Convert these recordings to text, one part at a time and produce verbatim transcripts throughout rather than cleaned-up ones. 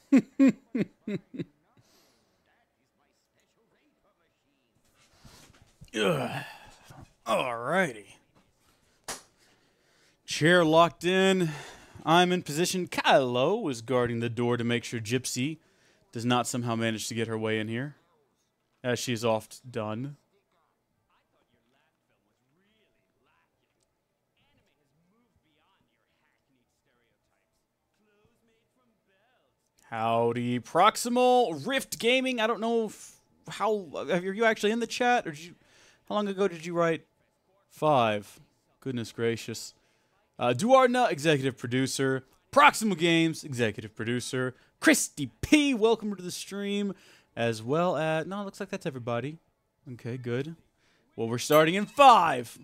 Ugh. Alrighty. Chair locked in. I'm in position. Kylo is guarding the door to make sure Gypsy does not somehow manage to get her way in here, as she is oft done. Howdy, Proximal Rift Gaming. I don't know if, how are you actually in the chat, or did you? How long ago did you write? Five. Goodness gracious. Uh, Duarna, executive producer. Proximal Games, executive producer. Christy P, welcome to the stream, as well as no, it looks like that's everybody. Okay, good. Well, we're starting in five,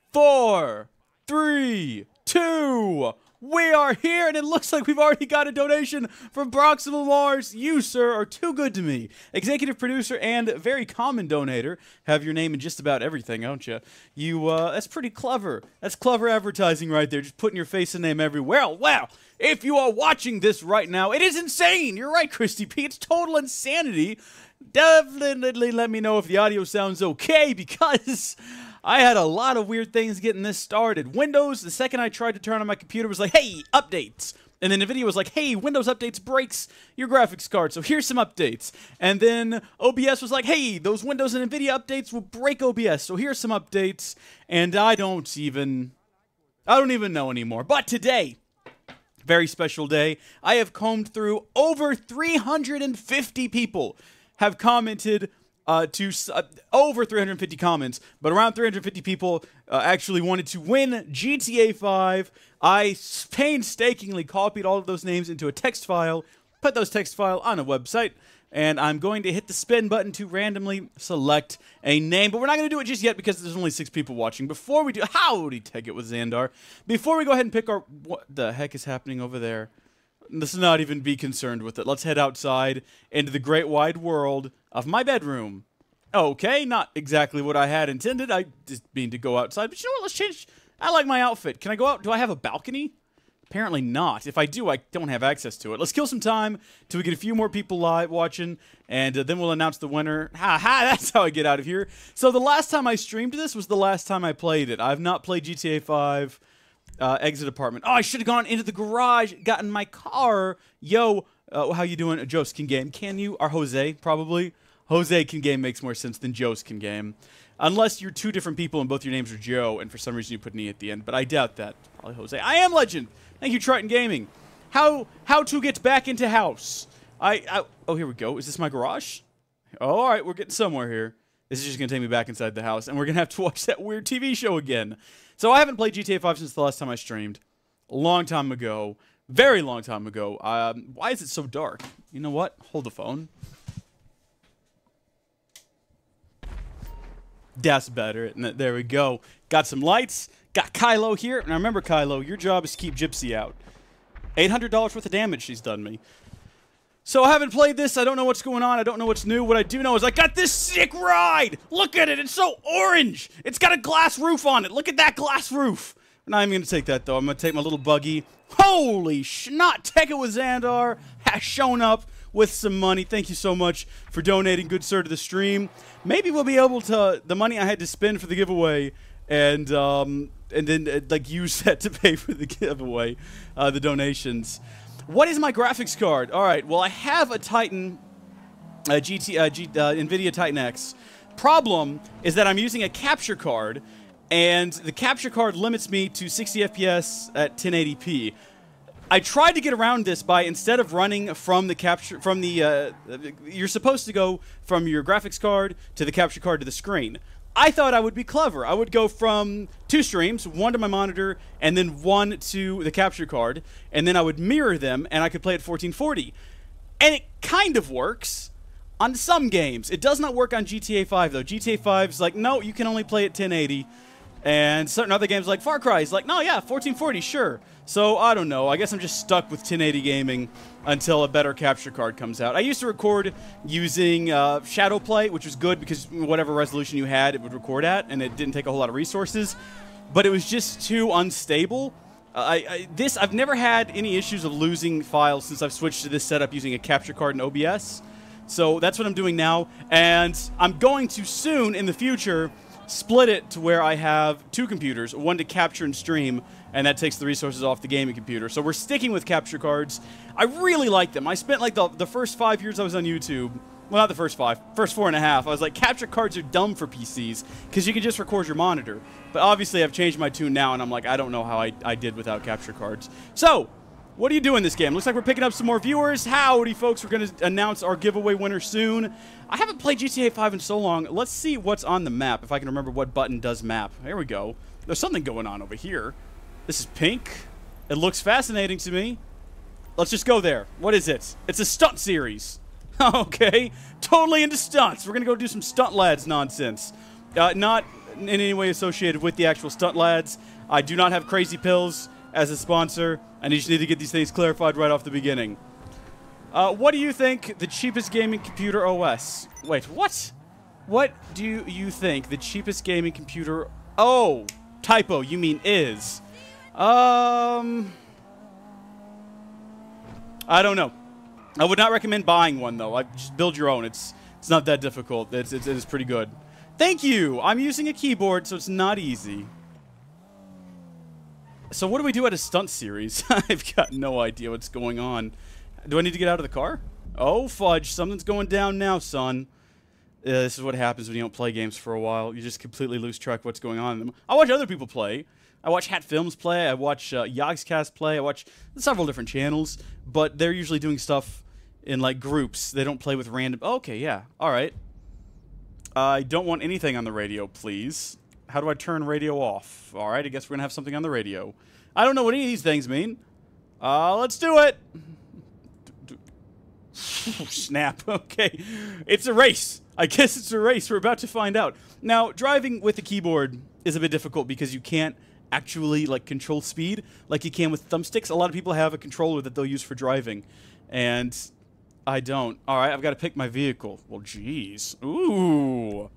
four, three, two. We are here, and it looks like we've already got a donation from Proximal Mars. You, sir, are too good to me. Executive producer and very common donator. Have your name in just about everything, don't you? You, uh, that's pretty clever. That's clever advertising right there, just putting your face and name everywhere. Well, well, if you are watching this right now, it is insane. You're right, Christy P. It's total insanity. Definitely let me know if the audio sounds okay, because I had a lot of weird things getting this started. Windows, the second I tried to turn on my computer, was like, hey, updates. And then NVIDIA was like, hey, Windows updates breaks your graphics card, so here's some updates. And then O B S was like, hey, those Windows and NVIDIA updates will break O B S, so here's some updates. And I don't even, I don't even know anymore. But today, very special day, I have combed through over three hundred fifty people have commented uh, to uh, over three hundred fifty comments, but around three hundred fifty people uh, actually wanted to win G T A five. I painstakingly copied all of those names into a text file, put those text file on a website, and I'm going to hit the spin button to randomly select a name, but we're not going to do it just yet because there's only six people watching. Before we do, howdy, take it with Xandar. Before we go ahead and pick our, what the heck is happening over there? Let's not even be concerned with it. Let's head outside into the great wide world of my bedroom. Okay, not exactly what I had intended. I just mean to go outside. But you know what? Let's change. I like my outfit. Can I go out? Do I have a balcony? Apparently not. If I do, I don't have access to it. Let's kill some time till we get a few more people live watching, and uh, then we'll announce the winner. Ha ha, that's how I get out of here. So the last time I streamed this was the last time I played it. I've not played G T A five. Uh, exit apartment. Oh, I should have gone into the garage, gotten my car. Yo, uh, how you doing? Jose can game. Can you? Or Jose, probably. Jose can game makes more sense than Jose can game. Unless you're two different people and both your names are Joe, and for some reason you put an E at the end. But I doubt that. Probably Jose. I am Legend. Thank you, Triton Gaming. How how to get back into house? I, I oh, here we go. Is this my garage? Oh, all right, we're getting somewhere here. This is just going to take me back inside the house, and we're going to have to watch that weird T V show again. So I haven't played G T A five since the last time I streamed. A long time ago. Very long time ago. Um, why is it so dark? You know what? Hold the phone. That's better. And there we go. Got some lights. Got Kylo here. Now remember, Kylo, your job is to keep Gypsy out. eight hundred dollars worth of damage she's done me. So I haven't played this. I don't know what's going on. I don't know what's new. What I do know is I got this sick ride. Look at it. It's so orange. It's got a glass roof on it. Look at that glass roof. I'm not even going to take that, though. I'm going to take my little buggy. Holy schnot. Take it with Xandar has shown up with some money. Thank you so much for donating, good sir, to the stream. Maybe we'll be able to, the money I had to spend for the giveaway, and um, and then uh, like use that to pay for the giveaway, uh, the donations. What is my graphics card? All right, well, I have a Titan, uh, G T, uh, G, uh, NVIDIA Titan X. Problem is that I'm using a capture card, and the capture card limits me to sixty F P S at ten eighty p. I tried to get around this by, instead of running from the capture, from the, uh, you're supposed to go from your graphics card to the capture card to the screen. I thought I would be clever. I would go from two streams, one to my monitor, and then one to the capture card, and then I would mirror them, and I could play at fourteen forty. And it kind of works on some games. It does not work on G T A five, though. G T A five is like, no, you can only play at ten eighty. And certain other games like Far Cry is like, no, yeah, fourteen forty, sure. So, I don't know. I guess I'm just stuck with ten eighty gaming until a better capture card comes out. I used to record using uh, Shadowplay, which was good because whatever resolution you had, it would record at, and it didn't take a whole lot of resources. But it was just too unstable. I, I this I've never had any issues of losing files since I've switched to this setup using a capture card in O B S. So that's what I'm doing now, and I'm going to soon in the future split it to where I have two computers, one to capture and stream, and that takes the resources off the gaming computer. So we're sticking with capture cards. I really like them. I spent like the, the first five years I was on YouTube, well, not the first five, first four and a half, I was like, capture cards are dumb for P Cs because you can just record your monitor. But obviously I've changed my tune now, and I'm like, I don't know how I, I did without capture cards. So, what do you do in this game? Looks like we're picking up some more viewers. Howdy, folks. We're going to announce our giveaway winner soon. I haven't played G T A five in so long. Let's see what's on the map, if I can remember what button does map. Here we go. There's something going on over here. This is pink. It looks fascinating to me. Let's just go there. What is it? It's a stunt series. Okay. Totally into stunts. We're going to go do some stunt lads nonsense. Uh, not in any way associated with the actual stunt lads. I do not have Crazy Pills as a sponsor, and you just need to get these things clarified right off the beginning. Uh, what do you think the cheapest gaming computer O S? Wait, what? What do you think the cheapest gaming computer... Oh, typo, you mean is. Um... I don't know. I would not recommend buying one, though. I just build your own. It's it's not that difficult. It's, it's, it is pretty good. Thank you! I'm using a keyboard, so it's not easy. So what do we do at a stunt series? I've got no idea what's going on. Do I need to get out of the car? Oh, fudge. Something's going down now, son. Uh, this is what happens when you don't play games for a while. You just completely lose track of what's going on in them. I watch other people play. I watch Hat Films play. I watch uh, Yogscast play. I watch several different channels. But they're usually doing stuff in, like, groups. They don't play with random... Okay, yeah. All right. I don't want anything on the radio, please. How do I turn radio off? All right, I guess we're going to have something on the radio. I don't know what any of these things mean. Uh, let's do it. Snap. Okay. It's a race. I guess it's a race. We're about to find out. Now, driving with the keyboard is a bit difficult because you can't actually, like, control speed like you can with thumbsticks. A lot of people have a controller that they'll use for driving, and I don't. All right, I've got to pick my vehicle. Well, geez. Ooh.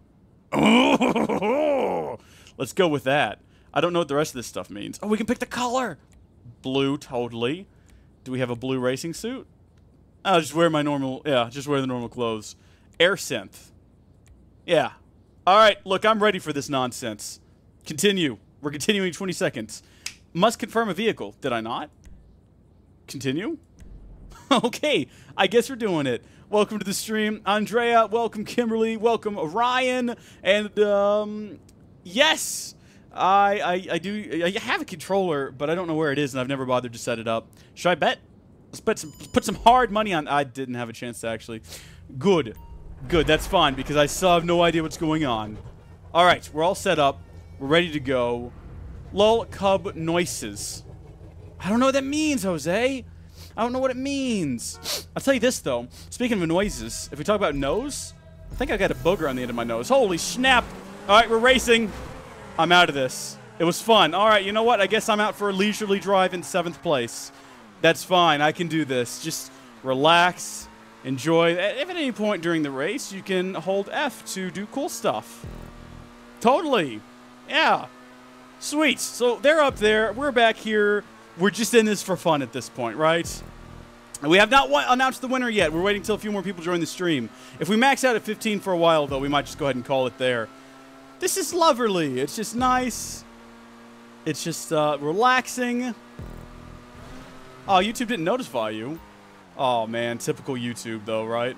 Oh, let's go with that. I don't know what the rest of this stuff means. Oh, we can pick the color. Blue, totally. Do we have a blue racing suit? I'll just wear my normal, yeah, just wear the normal clothes. Air synth. Yeah. All right, look, I'm ready for this nonsense. Continue. We're continuing twenty seconds. Must confirm a vehicle. Did I not? Continue? Okay, I guess we're doing it. Welcome to the stream, Andrea. Welcome, Kimberly. Welcome, Ryan. And, um, yes, I, I, I do. I have a controller, but I don't know where it is, and I've never bothered to set it up. Should I bet? Let's put some, put some hard money on. I didn't have a chance to actually. Good. Good, that's fine, because I still have no idea what's going on. All right, we're all set up. We're ready to go. Lol, cub noises. I don't know what that means, Jose. I don't know what it means. I'll tell you this, though. Speaking of noises, if we talk about nose, I think I got a booger on the end of my nose. Holy snap. All right, we're racing. I'm out of this. It was fun. All right, you know what? I guess I'm out for a leisurely drive in seventh place. That's fine. I can do this. Just relax, enjoy. If at any point during the race, you can hold F to do cool stuff. Totally. Yeah. Sweet. So they're up there. We're back here. We're just in this for fun at this point, right? We have not announced the winner yet. We're waiting till a few more people join the stream. If we max out at fifteen for a while, though, we might just go ahead and call it there. This is lovely. It's just nice. It's just uh, relaxing. Oh, YouTube didn't notify you. Oh, man. Typical YouTube, though, right?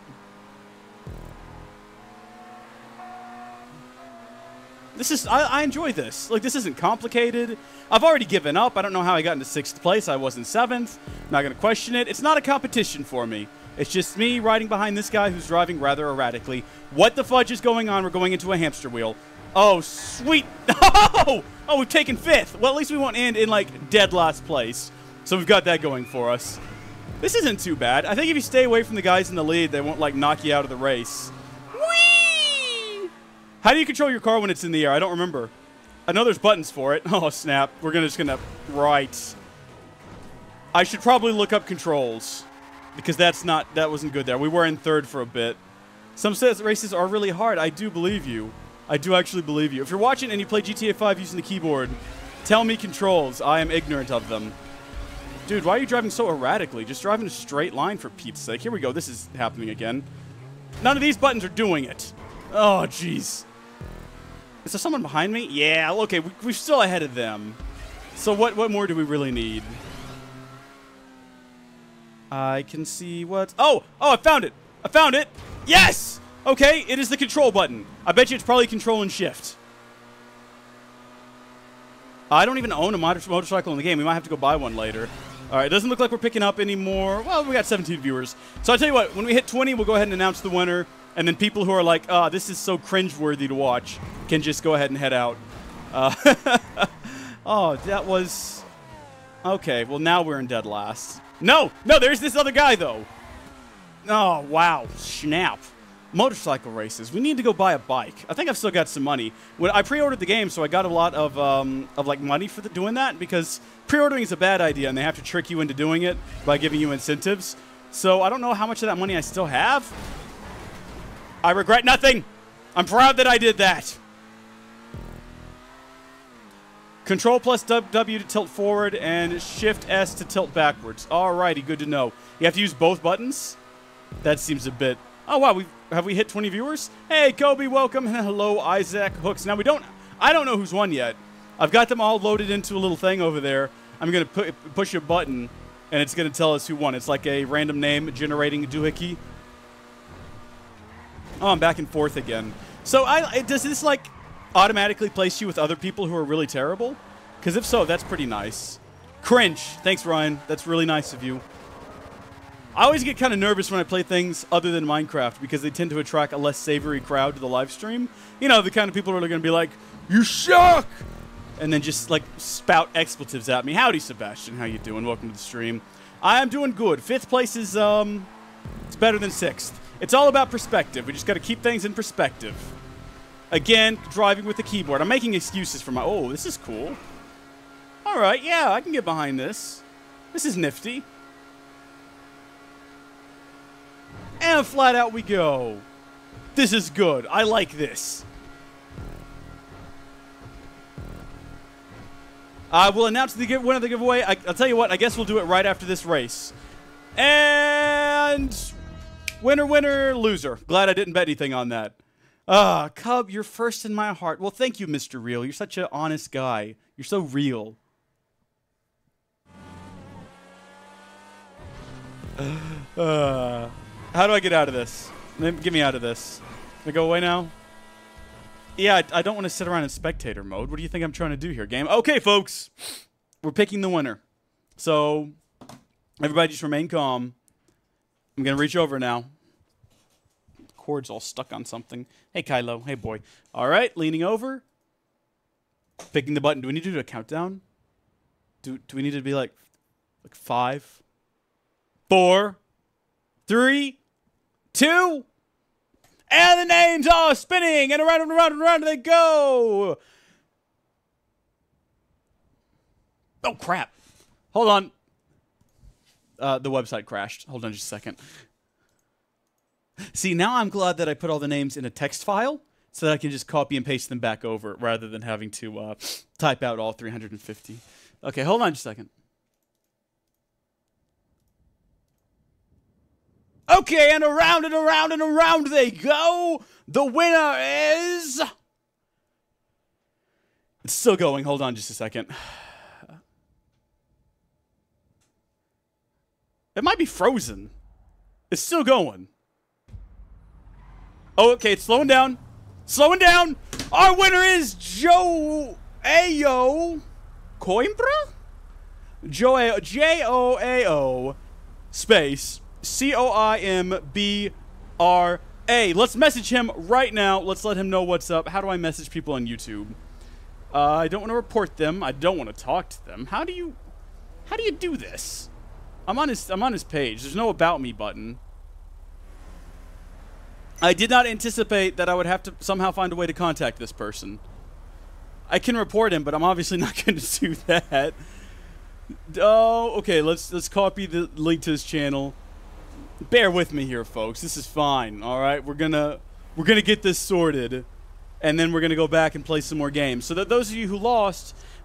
This is, I, I enjoy this. Like, this isn't complicated. I've already given up. I don't know how I got into sixth place. I was in seventh. I'm not going to question it. It's not a competition for me. It's just me riding behind this guy who's driving rather erratically. What the fudge is going on? We're going into a hamster wheel. Oh, sweet. Oh, oh, we've taken fifth. Well, at least we won't end in, like, dead last place. So we've got that going for us. This isn't too bad. I think if you stay away from the guys in the lead, they won't, like, knock you out of the race. Whee! How do you control your car when it's in the air? I don't remember. I know there's buttons for it. Oh, snap. We're gonna just gonna... Right. I should probably look up controls. Because that's not... That wasn't good there. We were in third for a bit. Some says races are really hard. I do believe you. I do actually believe you. If you're watching and you play G T A five using the keyboard, Tell me controls. I am ignorant of them. Dude, why are you driving so erratically? Just drive in a straight line for Pete's sake. Here we go. This is happening again. None of these buttons are doing it. Oh, jeez. Is there someone behind me? Yeah, okay. We, we're still ahead of them. So what, what more do we really need? I can see what... Oh! Oh, I found it! I found it! Yes! Okay, it is the control button. I bet you it's probably control and shift. I don't even own a motor motorcycle in the game. We might have to go buy one later. All right, it doesn't look like we're picking up anymore. Well, we got seventeen viewers. So I'll tell you what, when we hit twenty, we'll go ahead and announce the winner. And then people who are like, ah, oh, this is so cringeworthy to watch, can just go ahead and head out. Uh, oh, that was... Okay, well, now we're in dead last. No! No, there's this other guy, though. Oh, wow. Snap. Motorcycle races. We need to go buy a bike. I think I've still got some money. When I pre-ordered the game, so I got a lot of um, of like money for the, doing that, because pre-ordering is a bad idea, and they have to trick you into doing it by giving you incentives. So I don't know how much of that money I still have. I regret nothing. I'm proud that I did that. Control plus W to tilt forward and Shift S to tilt backwards. Alrighty, good to know. You have to use both buttons? That seems a bit... Oh, wow, we've, have we hit twenty viewers? Hey, Kobe, welcome. Hello, Isaac, Hooks. Now, we don't... I don't know who's won yet. I've got them all loaded into a little thing over there. I'm going to pu push a button, and it's going to tell us who won. It's like a random name generating a doohickey. Oh, I'm back and forth again. So, I does this, like, automatically place you with other people who are really terrible? Because if so, that's pretty nice. Cringe. Thanks, Ryan. That's really nice of you. I always get kind of nervous when I play things other than Minecraft because they tend to attract a less savory crowd to the live stream. You know, the kind of people who are going to be like, you suck! And then just, like, spout expletives at me. Howdy, Sebastian. How you doing? Welcome to the stream. I am doing good. Fifth place is, um, it's better than sixth. It's all about perspective. We just got to keep things in perspective. Again, driving with the keyboard. I'm making excuses for my... Oh, this is cool. All right, yeah, I can get behind this. This is nifty. And flat out we go. This is good. I like this. I will announce the give winner of the giveaway. I, I'll tell you what, I guess we'll do it right after this race. And winner, winner, loser. Glad I didn't bet anything on that. Ah, Cub, you're first in my heart. Well, thank you, Mister Real. You're such an honest guy. You're so real. Uh, how do I get out of this? Get me out of this. Can I go away now? Yeah, I, I don't want to sit around in spectator mode. What do you think I'm trying to do here, game? Okay, folks. We're picking the winner. So, everybody just remain calm. I'm going to reach over now. The cord's all stuck on something. Hey, Kylo. Hey, boy. All right, leaning over. Picking the button. Do we need to do a countdown? Do, do we need to be like, like five? Four, three, two, and the names are spinning, and around and around and around they go. Oh, crap. Hold on. Uh, the website crashed. Hold on just a second. See, now I'm glad that I put all the names in a text file so that I can just copy and paste them back over rather than having to uh, type out all three hundred fifty. Okay, hold on just a second. Okay, and around and around and around they go. The winner is... It's still going. Hold on just a second. It might be frozen. It's still going. Oh, okay, it's slowing down. Slowing down. Our winner is Joao Coimbra? Joao, J O A O space C O I M B R A. Let's message him right now. Let's let him know what's up. How do I message people on YouTube? Uh, I don't want to report them. I don't want to talk to them. How do you how do you do this? I'm on his I'm on his page. There's no about me button. I did not anticipate that I would have to somehow find a way to contact this person. I can report him, but I'm obviously not going to do that. Oh, okay. Let's let's copy the link to his channel. Bear with me here, folks. This is fine. All right, we're gonna we're gonna get this sorted, and then we're gonna go back and play some more games. So that those of you who lost,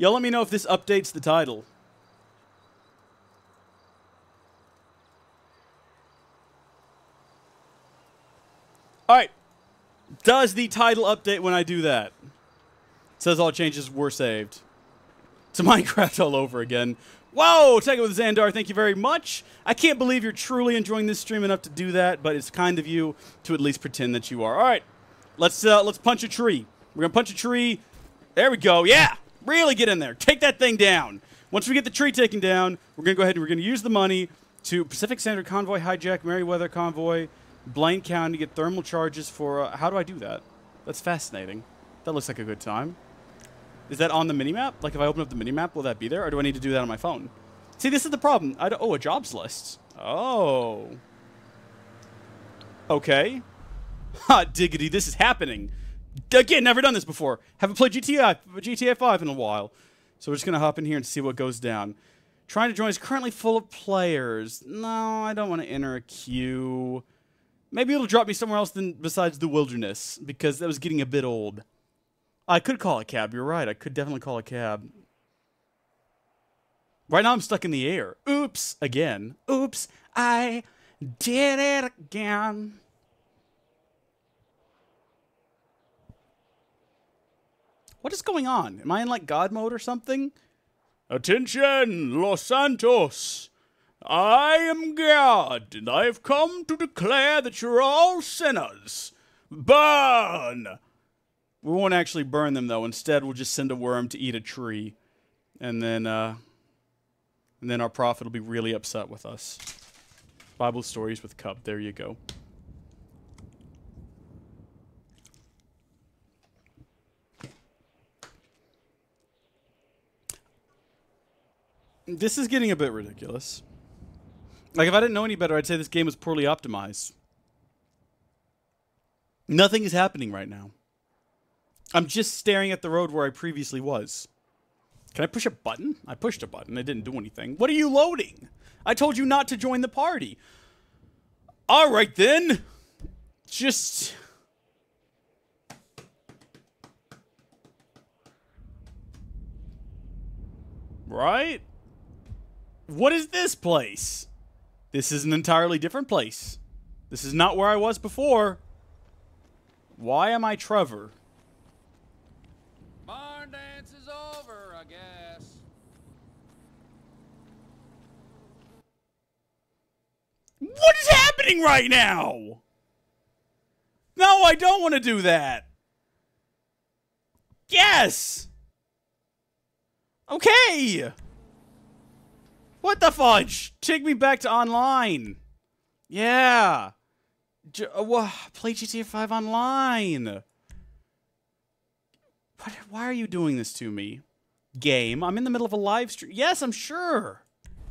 Y'all let me know if this updates the title. Alright. Does the title update when I do that? It says all changes were saved. To Minecraft all over again. Whoa! Take it with Xandar, thank you very much. I can't believe you're truly enjoying this stream enough to do that, but it's kind of you to at least pretend that you are. Alright. Let's uh, let's punch a tree. We're gonna punch a tree. There we go. Yeah! Really get in there. Take that thing down. Once we get the tree taken down, we're gonna go ahead and we're gonna use the money to Pacific Standard Convoy, hijack Merryweather Convoy, Blaine County, get thermal charges for... Uh, how do I do that? That's fascinating. That looks like a good time. Is that on the minimap? Like, if I open up the minimap, will that be there? Or do I need to do that on my phone? See, this is the problem. I don't, oh, a jobs list. Oh. Okay. Hot diggity, this is happening. Again, never done this before. Haven't played G T A, G T A five in a while. So we're just going to hop in here and see what goes down. Trying to join is currently full of players. No, I don't want to enter a queue. Maybe it'll drop me somewhere else than besides the wilderness, because that was getting a bit old. I could call a cab, you're right. I could definitely call a cab. Right now I'm stuck in the air. Oops, again. Oops, I did it again. What is going on? Am I in, like, God mode or something? Attention, Los Santos. I am God, and I have come to declare that you're all sinners. Burn! We won't actually burn them, though. Instead, we'll just send a worm to eat a tree. And then, uh... And then our prophet will be really upset with us. Bible stories with Cup. There you go. This is getting a bit ridiculous. Like, if I didn't know any better, I'd say this game was poorly optimized. Nothing is happening right now. I'm just staring at the road where I previously was. Can I push a button? I pushed a button. It didn't do anything. What are you loading? I told you not to join the party. All right, then. Just... Right? What is this place? This is an entirely different place. This is not where I was before. Why am I Trevor? Barn dance is over, I guess. What is happening right now? No, I don't want to do that. Yes. Okay. What the fudge? Take me back to online. Yeah. J uh, play G T A five online. What, why are you doing this to me? Game. I'm in the middle of a live stream. Yes, I'm sure.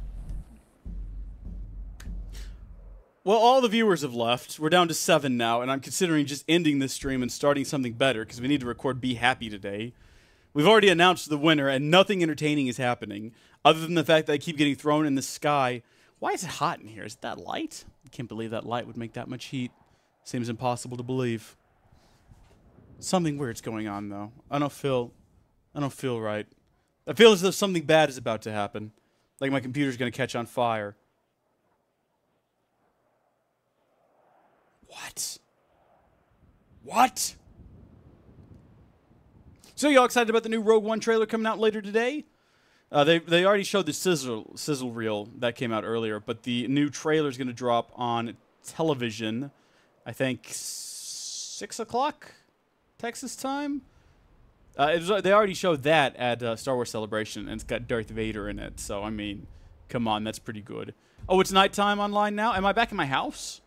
Well, all the viewers have left. We're down to seven now, and I'm considering just ending this stream and starting something better because we need to record Be Happy today. We've already announced the winner, and nothing entertaining is happening, other than the fact that I keep getting thrown in the sky. Why is it hot in here? Is it that light? I can't believe that light would make that much heat. Seems impossible to believe. Something weird's going on, though. I don't feel... I don't feel right. I feel as though something bad is about to happen. Like my computer's going to catch on fire. What? What? So y'all excited about the new Rogue One trailer coming out later today? Uh, they they already showed the sizzle sizzle reel that came out earlier, but the new trailer is going to drop on television. I think six o'clock Texas time. Uh, it was, they already showed that at uh, Star Wars Celebration, and it's got Darth Vader in it. So I mean, come on, that's pretty good. Oh, it's nighttime online now. Am I back in my house?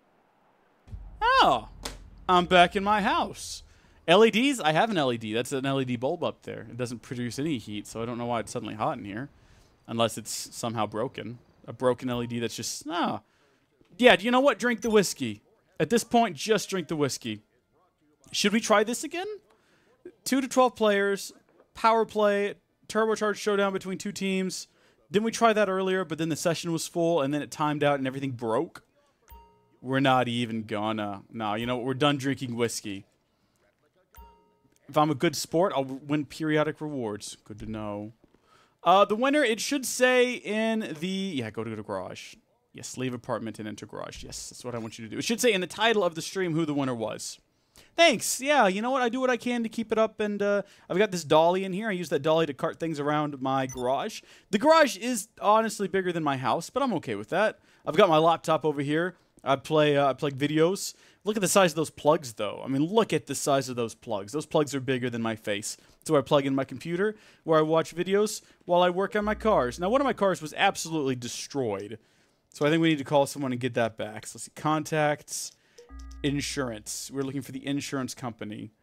Oh, I'm back in my house. L E Ds? I have an L E D. That's an L E D bulb up there. It doesn't produce any heat, so I don't know why it's suddenly hot in here. Unless it's somehow broken. A broken L E D that's just... Ah. Yeah, do you know what? Drink the whiskey. At this point, just drink the whiskey. Should we try this again? two to twelve players, power play, turbocharged showdown between two teams. Didn't we try that earlier, but then the session was full, and then it timed out and everything broke? We're not even gonna... No, you know what? We're done drinking whiskey. If I'm a good sport, I'll win periodic rewards. Good to know. Uh, the winner, it should say in the... Yeah, go to the garage. Yes, leave apartment and enter garage. Yes, that's what I want you to do. It should say in the title of the stream who the winner was. Thanks. Yeah, you know what? I do what I can to keep it up, and uh, I've got this dolly in here. I use that dolly to cart things around my garage. The garage is honestly bigger than my house, but I'm okay with that. I've got my laptop over here. I play, uh, I play videos. Look at the size of those plugs, though. I mean, look at the size of those plugs. Those plugs are bigger than my face. That's where I plug in my computer, where I watch videos while I work on my cars. Now, one of my cars was absolutely destroyed, so I think we need to call someone and get that back. So let's see. Contacts, insurance. We're looking for the insurance company.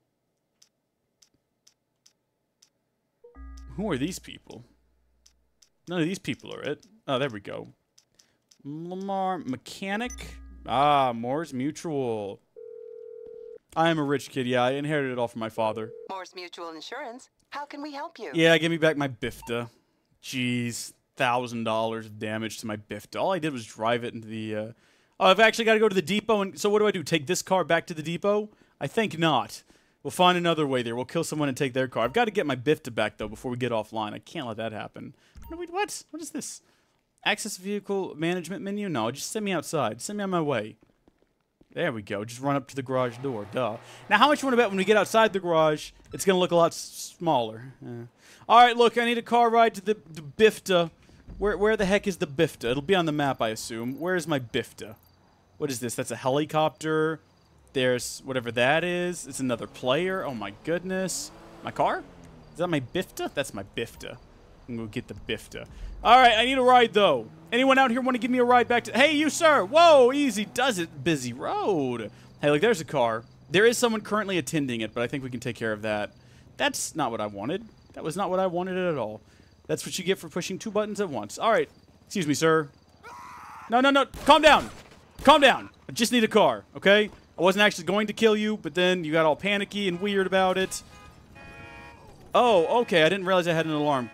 Who are these people? None of these people are it. Oh, there we go. Lamar Mechanic. Ah, Moore's Mutual. I am a rich kid, yeah. I inherited it all from my father. Moore's Mutual Insurance. How can we help you? Yeah, give me back my Bifta. Jeez, one thousand dollars of damage to my Bifta. All I did was drive it into the... Uh... Oh, I've actually got to go to the depot, and so what do I do? Take this car back to the depot? I think not. We'll find another way there. We'll kill someone and take their car. I've got to get my Bifta back, though, before we get offline. I can't let that happen. What? What is this? Access vehicle management menu? No, just send me outside. Send me on my way. There we go. Just run up to the garage door. Duh. Now, how much you want to bet when we get outside the garage, it's going to look a lot s smaller? Uh, all right, look, I need a car ride to the, the Bifta. Where, where the heck is the Bifta? It'll be on the map, I assume. Where is my Bifta? What is this? That's a helicopter. There's whatever that is. It's another player. Oh, my goodness. My car? Is that my Bifta? That's my Bifta. I'm going to get the Bifta. All right, I need a ride, though. Anyone out here want to give me a ride back to... Hey, you, sir. Whoa, easy does it. Busy road. Hey, look, there's a car. There is someone currently attending it, but I think we can take care of that. That's not what I wanted. That was not what I wanted at all. That's what you get for pushing two buttons at once. All right. Excuse me, sir. No, no, no. Calm down. Calm down. I just need a car, okay? I wasn't actually going to kill you, but then you got all panicky and weird about it. Oh, okay. I didn't realize I had an alarm.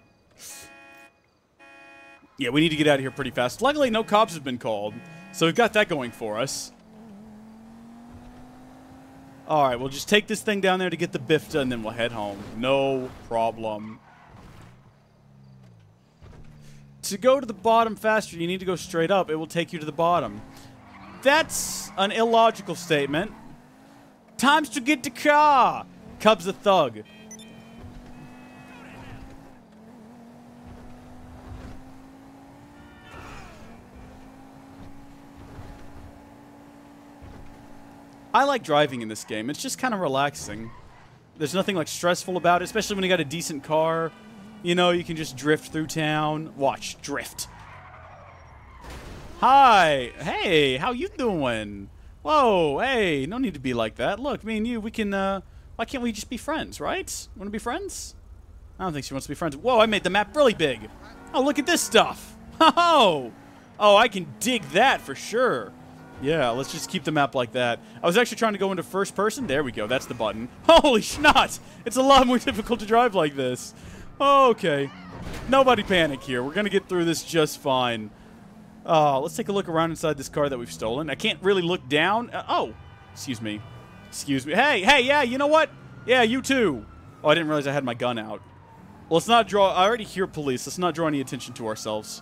Yeah, we need to get out of here pretty fast. Luckily, no cops have been called, so we've got that going for us. All right, we'll just take this thing down there to get the Bifta, and then we'll head home. No problem. To go to the bottom faster, you need to go straight up. It will take you to the bottom. That's an illogical statement. Times to get the car. Cub's a thug. I like driving in this game. It's just kind of relaxing. There's nothing like stressful about it, especially when you got a decent car. You know, you can just drift through town. Watch, drift. Hi. Hey, how you doing? Whoa, hey, no need to be like that. Look, me and you, we can, uh, why can't we just be friends, right? Want to be friends? I don't think she wants to be friends. Whoa, I made the map really big. Oh, look at this stuff. Oh, oh, I can dig that for sure. Yeah, let's just keep the map like that. I was actually trying to go into first person. There we go. That's the button. Holy schnot! It's a lot more difficult to drive like this. Okay. Nobody panic here. We're going to get through this just fine. Uh, let's take a look around inside this car that we've stolen. I can't really look down. Uh, oh, excuse me. Excuse me. Hey, hey, yeah, you know what? Yeah, you too. Oh, I didn't realize I had my gun out. Well, let's not draw... I already hear police. Let's not draw any attention to ourselves.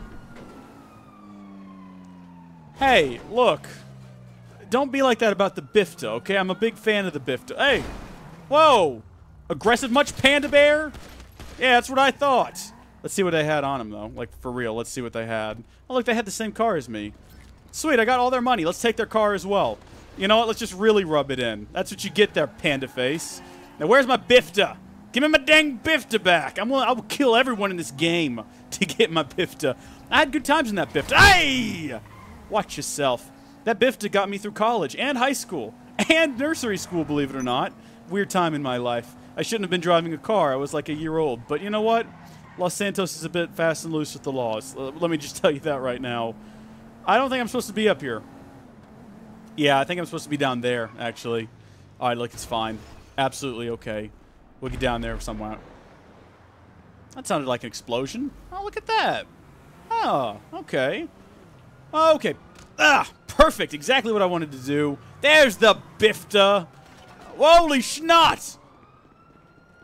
Hey, look. Don't be like that about the Bifta, okay? I'm a big fan of the Bifta. Hey! Whoa! Aggressive much, Panda Bear? Yeah, that's what I thought. Let's see what they had on them, though. Like, for real, let's see what they had. Oh, look, they had the same car as me. Sweet, I got all their money. Let's take their car as well. You know what? Let's just really rub it in. That's what you get there, Panda Face. Now, where's my Bifta? Give me my dang Bifta back. I'm willing, I will kill everyone in this game to get my Bifta. I had good times in that Bifta. Hey! Watch yourself. That Bifta got me through college and high school and nursery school, believe it or not. Weird time in my life. I shouldn't have been driving a car. I was like a year old. But you know what? Los Santos is a bit fast and loose with the laws. Uh, let me just tell you that right now. I don't think I'm supposed to be up here. Yeah, I think I'm supposed to be down there, actually. All right, look, it's fine. Absolutely okay. We'll get down there somewhere. That sounded like an explosion. Oh, look at that. Oh, okay. Okay. Ah, perfect. Exactly what I wanted to do. There's the Bifta. Holy schnot.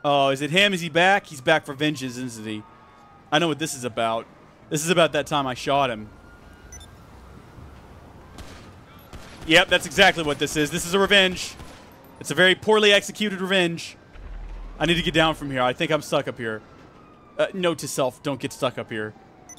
Oh, is it him? Is he back? He's back for vengeance, isn't he? I know what this is about. This is about that time I shot him. Yep, that's exactly what this is. This is a revenge. It's a very poorly executed revenge. I need to get down from here. I think I'm stuck up here. Uh, note to self, don't get stuck up here.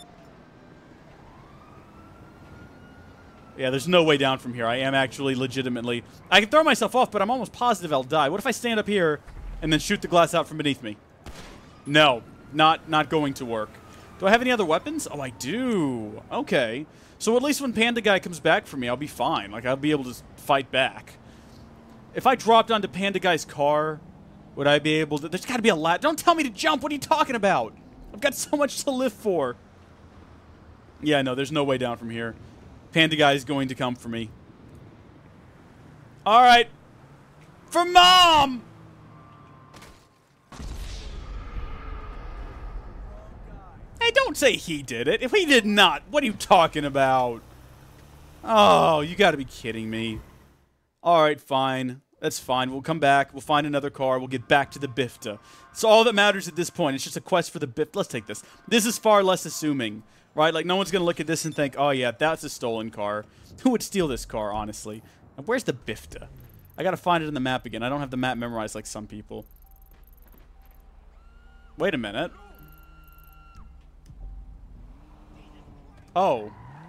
Yeah, there's no way down from here. I am actually legitimately... I can throw myself off, but I'm almost positive I'll die. What if I stand up here and then shoot the glass out from beneath me? No, not not going to work. Do I have any other weapons? Oh, I do. Okay. So at least when Panda Guy comes back for me, I'll be fine. Like, I'll be able to fight back. If I dropped onto Panda Guy's car, would I be able to... There's got to be a ladder. Don't tell me to jump. What are you talking about? I've got so much to live for. Yeah, no, there's no way down from here. Panda Guy is going to come for me. All right. For Mom! Hey, don't say he did it. If he did not, what are you talking about? Oh, you gotta be kidding me. All right, fine. That's fine. We'll come back. We'll find another car. We'll get back to the Bifta. It's all that matters at this point. It's just a quest for the Bifta. Let's take this. This is far less assuming, right? Like, no one's gonna look at this and think, oh, yeah, that's a stolen car. Who would steal this car, honestly? And where's the Bifta? I gotta find it in the map again. I don't have the map memorized like some people. Wait a minute. Oh.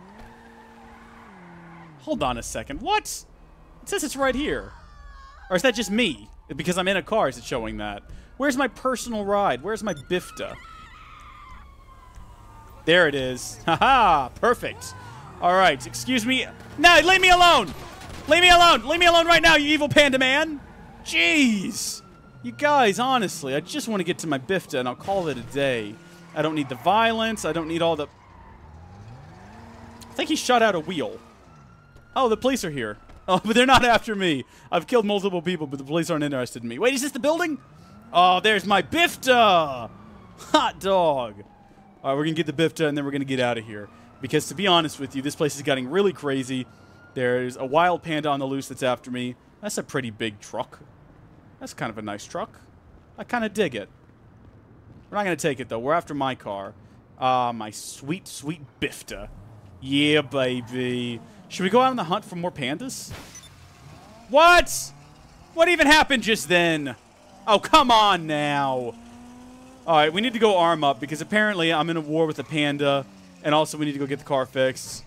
Hold on a second. What? It says it's right here. Or is that just me? Because I'm in a car, is it showing that? Where's my personal ride? Where's my Bifta? There it is. Haha, perfect. All right, excuse me. No, leave me alone. Leave me alone. Leave me alone right now, you evil panda man. Jeez. You guys, honestly, I just want to get to my Bifta and I'll call it a day. I don't need the violence. I don't need all the... I think he shot out a wheel. Oh, the police are here. Oh, but they're not after me. I've killed multiple people, but the police aren't interested in me. Wait, is this the building? Oh, there's my Bifta. Hot dog. All right, we're going to get the Bifta, and then we're going to get out of here. Because to be honest with you, this place is getting really crazy. There's a wild panda on the loose that's after me. That's a pretty big truck. That's kind of a nice truck. I kind of dig it. We're not going to take it, though. We're after my car. Ah, uh, my sweet, sweet Bifta. Yeah, baby. Should we go out on the hunt for more pandas? What? What even happened just then? Oh, come on now. All right, we need to go arm up because apparently I'm in a war with a panda, and also we need to go get the car fixed.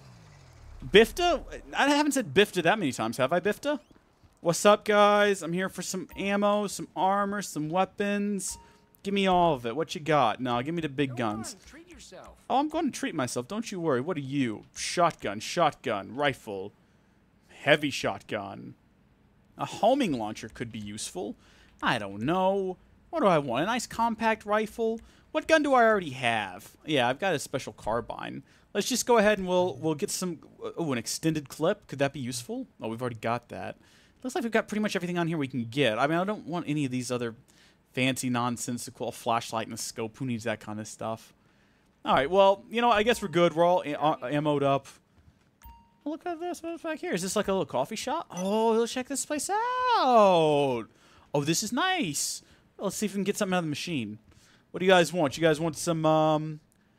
Bifta? I haven't said Bifta that many times, have I, Bifta? What's up, guys? I'm here for some ammo, some armor, some weapons. Give me all of it. What you got? No, give me the big guns. Oh, I'm going to treat myself. Don't you worry. What are you? Shotgun, shotgun, rifle, heavy shotgun. A homing launcher could be useful. I don't know. What do I want? A nice compact rifle? What gun do I already have? Yeah, I've got a special carbine. Let's just go ahead and we'll we'll get some... Oh, an extended clip? Could that be useful? Oh, we've already got that. Looks like we've got pretty much everything on here we can get. I mean, I don't want any of these other fancy, nonsensical flashlight and a scope. Who needs that kind of stuff? All right, well, you know, I guess we're good. We're all ammoed up. Look at this. What's back here? Is this like a little coffee shop? Oh, let's check this place out. Oh, this is nice. Let's see if we can get something out of the machine. What do you guys want? You guys want some, um...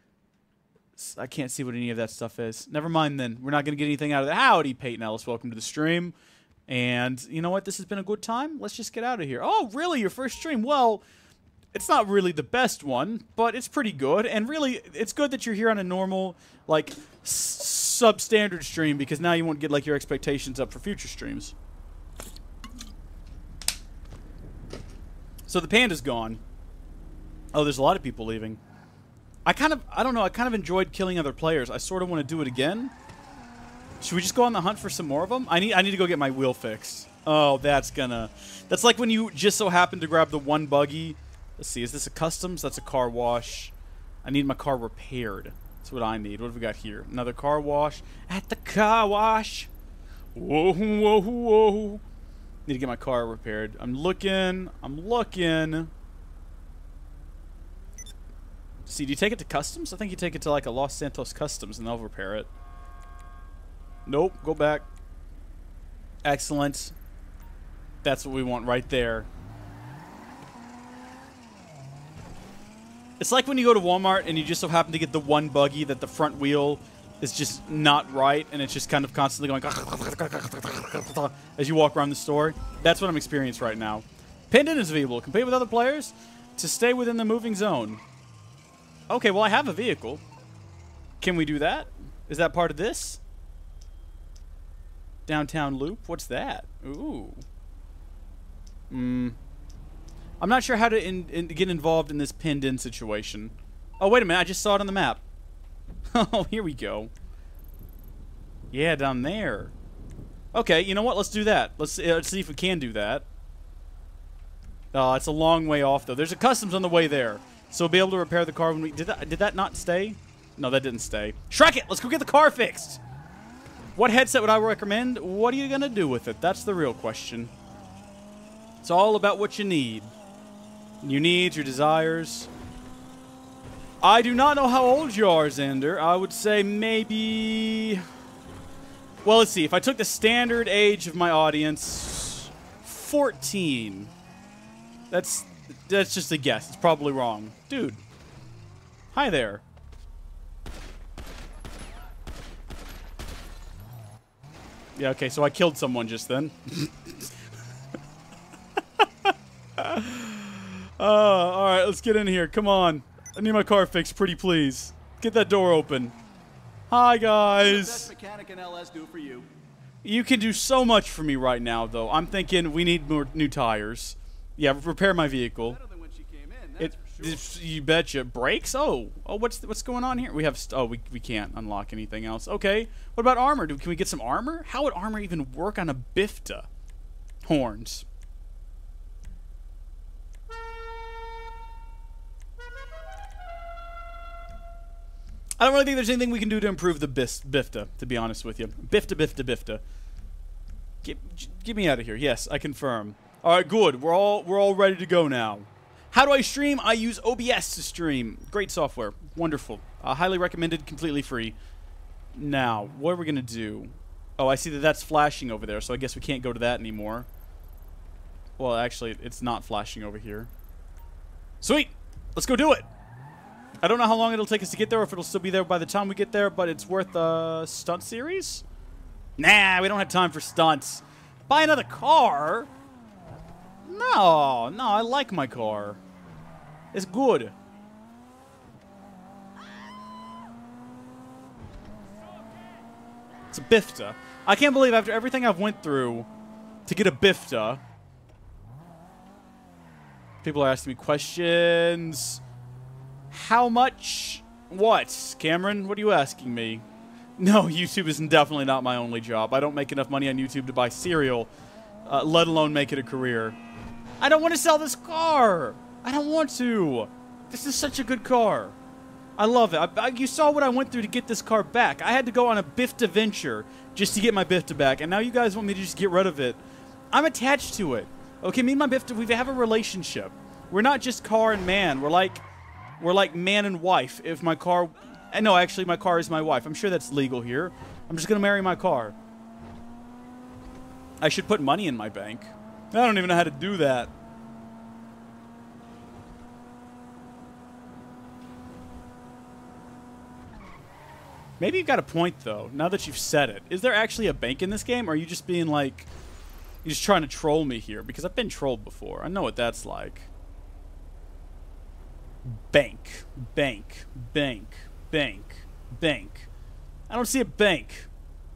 I can't see what any of that stuff is. Never mind then. We're not going to get anything out of that. Howdy, Peyton Ellis. Welcome to the stream. And you know what? This has been a good time. Let's just get out of here. Oh, really? Your first stream? Well... It's not really the best one, but it's pretty good. And really, it's good that you're here on a normal, like, substandard stream because now you won't get, like, your expectations up for future streams. So the panda's gone. Oh, there's a lot of people leaving. I kind of, I don't know, I kind of enjoyed killing other players. I sort of want to do it again. Should we just go on the hunt for some more of them? I need, I need to go get my wheel fixed. Oh, that's gonna... That's like when you just so happen to grab the one buggy... Let's see, is this a customs? That's a car wash. I need my car repaired. That's what I need. What have we got here? Another car wash. At the car wash. Whoa, whoa, whoa. Need to get my car repaired. I'm looking. I'm looking. See, do you take it to customs? I think you take it to like a Los Santos customs and they'll repair it. Nope. Go back. Excellent. That's what we want right there. It's like when you go to Walmart and you just so happen to get the one buggy that the front wheel is just not right, and it's just kind of constantly going as you walk around the store. That's what I'm experiencing right now. Pendant is available. Compete with other players to stay within the moving zone. Okay, well, I have a vehicle. Can we do that? Is that part of this? Downtown loop? What's that? Ooh. Hmm. I'm not sure how to in, in, get involved in this pinned-in situation. Oh, wait a minute. I just saw it on the map. Oh, here we go. Yeah, down there. Okay, you know what? Let's do that. Let's, uh, let's see if we can do that. Oh, it's a long way off, though. There's a customs on the way there. So we'll be able to repair the car when we... Did that, did that not stay? No, that didn't stay. Shrek it! Let's go get the car fixed! What headset would I recommend? What are you going to do with it? That's the real question. It's all about what you need. Your needs, your desires. I do not know how old you are, Xander. I would say maybe... Well, let's see. If I took the standard age of my audience... fourteen. That's... That's just a guess. It's probably wrong. Dude. Hi there. Yeah, okay, so I killed someone just then. uh, Alright, let's get in here. Come on. I need my car fixed, pretty please. Get that door open. Hi, guys. Best mechanic in L S do for you. You can do so much for me right now, though. I'm thinking we need more new tires. Yeah, repair my vehicle. Better than when she came in, that's It, for sure. it, you betcha. Brakes? Oh, oh, what's what's going on here? We have st oh, we we can't unlock anything else. Okay. What about armor? Do can we get some armor? How would armor even work on a Bifta? Horns. I don't really think there's anything we can do to improve the bis Bifta, to be honest with you. Bifta, Bifta, Bifta. Get, get me out of here. Yes, I confirm. All right, good. We're all we're all ready to go now. How do I stream? I use O B S to stream. Great software. Wonderful. Uh, highly recommended. Completely free. Now, what are we gonna do? Oh, I see that that's flashing over there, so I guess we can't go to that anymore. Well, actually, it's not flashing over here. Sweet. Let's go do it. I don't know how long it'll take us to get there, or if it'll still be there by the time we get there, but it's worth a stunt series? Nah, we don't have time for stunts. Buy another car? No, no, I like my car. It's good. It's a Bifta. I can't believe after everything I've went through to get a Bifta, people are asking me questions. How much? What? Cameron, what are you asking me? No, YouTube is definitely not my only job. I don't make enough money on YouTube to buy cereal, uh, let alone make it a career. I don't want to sell this car. I don't want to. This is such a good car. I love it. I, I, you saw what I went through to get this car back. I had to go on a Bifta venture just to get my Bifta back, and now you guys want me to just get rid of it. I'm attached to it. Okay, me and my Bifta, we have a relationship. We're not just car and man. We're like, we're like man and wife. If my car, and no, actually, my car is my wife. I'm sure that's legal here. I'm just gonna marry my car. I should put money in my bank. I don't even know how to do that. Maybe you've got a point, though, now that you've said it. Is there actually a bank in this game, or are you just being like... You're just trying to troll me here? Because I've been trolled before. I know what that's like. Bank. Bank. Bank. Bank. Bank. I don't see a bank.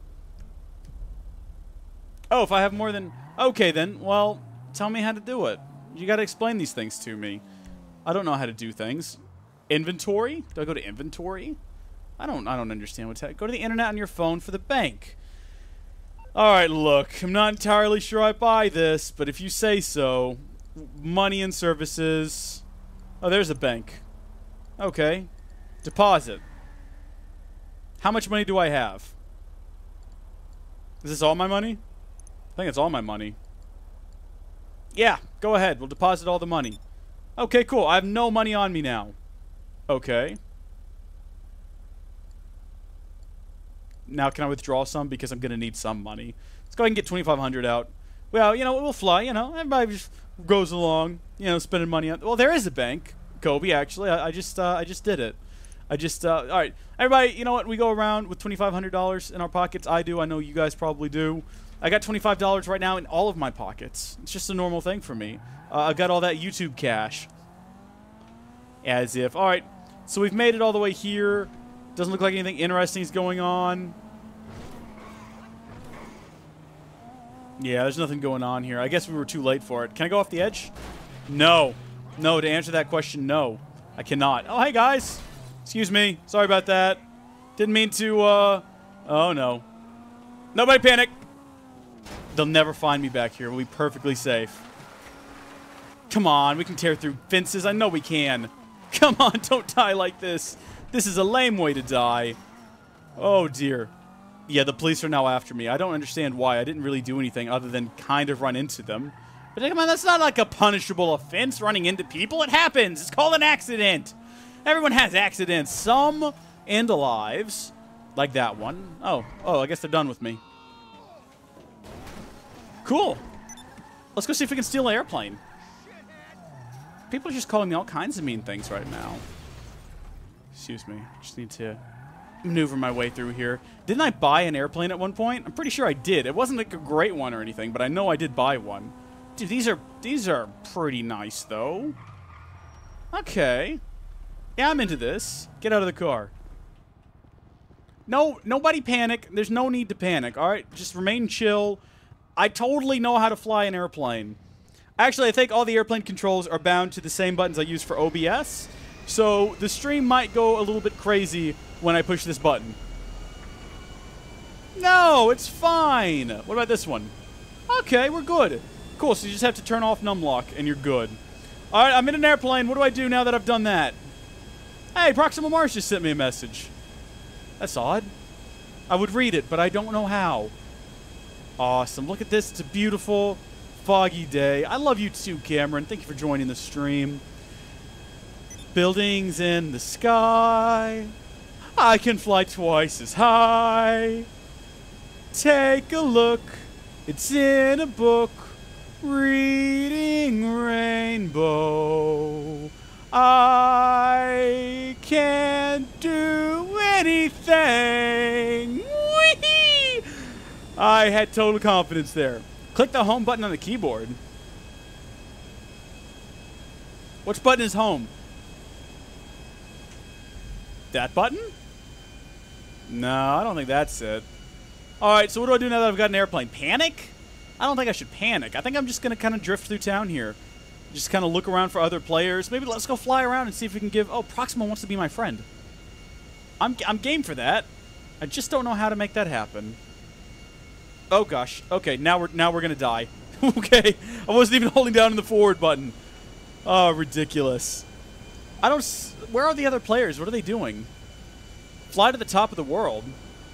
Oh, if I have more than... Okay, then. Well, tell me how to do it. You gotta explain these things to me. I don't know how to do things. Inventory? Do I go to inventory? I don't I don't understand what's happening. Go to the internet on your phone for the bank. Alright, look. I'm not entirely sure I buy this, but if you say so. Money and services. Oh, there's a bank. Okay. Deposit. How much money do I have? Is this all my money? I think it's all my money. Yeah, go ahead. We'll deposit all the money. Okay, cool. I have no money on me now. Okay. Now can I withdraw some? Because I'm going to need some money. Let's go ahead and get twenty-five hundred out. Well, you know, we'll fly, you know. Everybody just goes along, you know, spending money on... Well, there is a bank. Kobe, actually. I, I just uh, I just did it. I just, uh, all right. Everybody, you know what? We go around with twenty-five hundred dollars in our pockets. I do. I know you guys probably do. I got twenty-five dollars right now in all of my pockets. It's just a normal thing for me. Uh, I've got all that YouTube cash. As if. All right. So we've made it all the way here. Doesn't look like anything interesting is going on. Yeah, there's nothing going on here. I guess we were too late for it. Can I go off the edge? No. No, to answer that question, no. I cannot. Oh, hey, guys. Excuse me. Sorry about that. Didn't mean to, uh... Oh, no. Nobody panic. They'll never find me back here. We'll be perfectly safe. Come on. We can tear through fences. I know we can. Come on. Don't die like this. This is a lame way to die. Oh, dear. Yeah, the police are now after me. I don't understand why. I didn't really do anything other than kind of run into them. But come on, that's not like a punishable offense, running into people. It happens. It's called an accident. Everyone has accidents. Some end lives. Like that one. Oh, oh, I guess they're done with me. Cool. Let's go see if we can steal an airplane. People are just calling me all kinds of mean things right now. Excuse me. Just need to maneuver my way through here. Didn't I buy an airplane at one point? I'm pretty sure I did. It wasn't like a great one or anything, but I know I did buy one. Dude, these are these are pretty nice though. Okay. Yeah, I'm into this. Get out of the car. No, nobody panic. There's no need to panic. All right, just remain chill. I totally know how to fly an airplane. Actually, I think all the airplane controls are bound to the same buttons I use for O B S. So the stream might go a little bit crazy when I push this button. No, it's fine. What about this one? Okay, we're good. Cool, so you just have to turn off numlock and you're good. All right, I'm in an airplane. What do I do now that I've done that? Hey, Proxima Mars just sent me a message. That's odd. I would read it, but I don't know how. Awesome. Look at this. It's a beautiful, foggy day. I love you too, Cameron. Thank you for joining the stream. Buildings in the sky. I can fly twice as high. Take a look. It's in a book. Reading Rainbow. I can't do anything. Whee! I had total confidence there. Click the home button on the keyboard. Which button is home? That button? No, I don't think that's it. Alright, so what do I do now that I've got an airplane? Panic? I don't think I should panic. I think I'm just going to kind of drift through town here. Just kind of look around for other players. Maybe let's go fly around and see if we can give... Oh, Proxima wants to be my friend. I'm, I'm game for that. I just don't know how to make that happen. Oh, gosh. Okay, now we're, now we're going to die. Okay, I wasn't even holding down the forward button. Oh, ridiculous. I don't... S Where are the other players? What are they doing? Fly to the top of the world.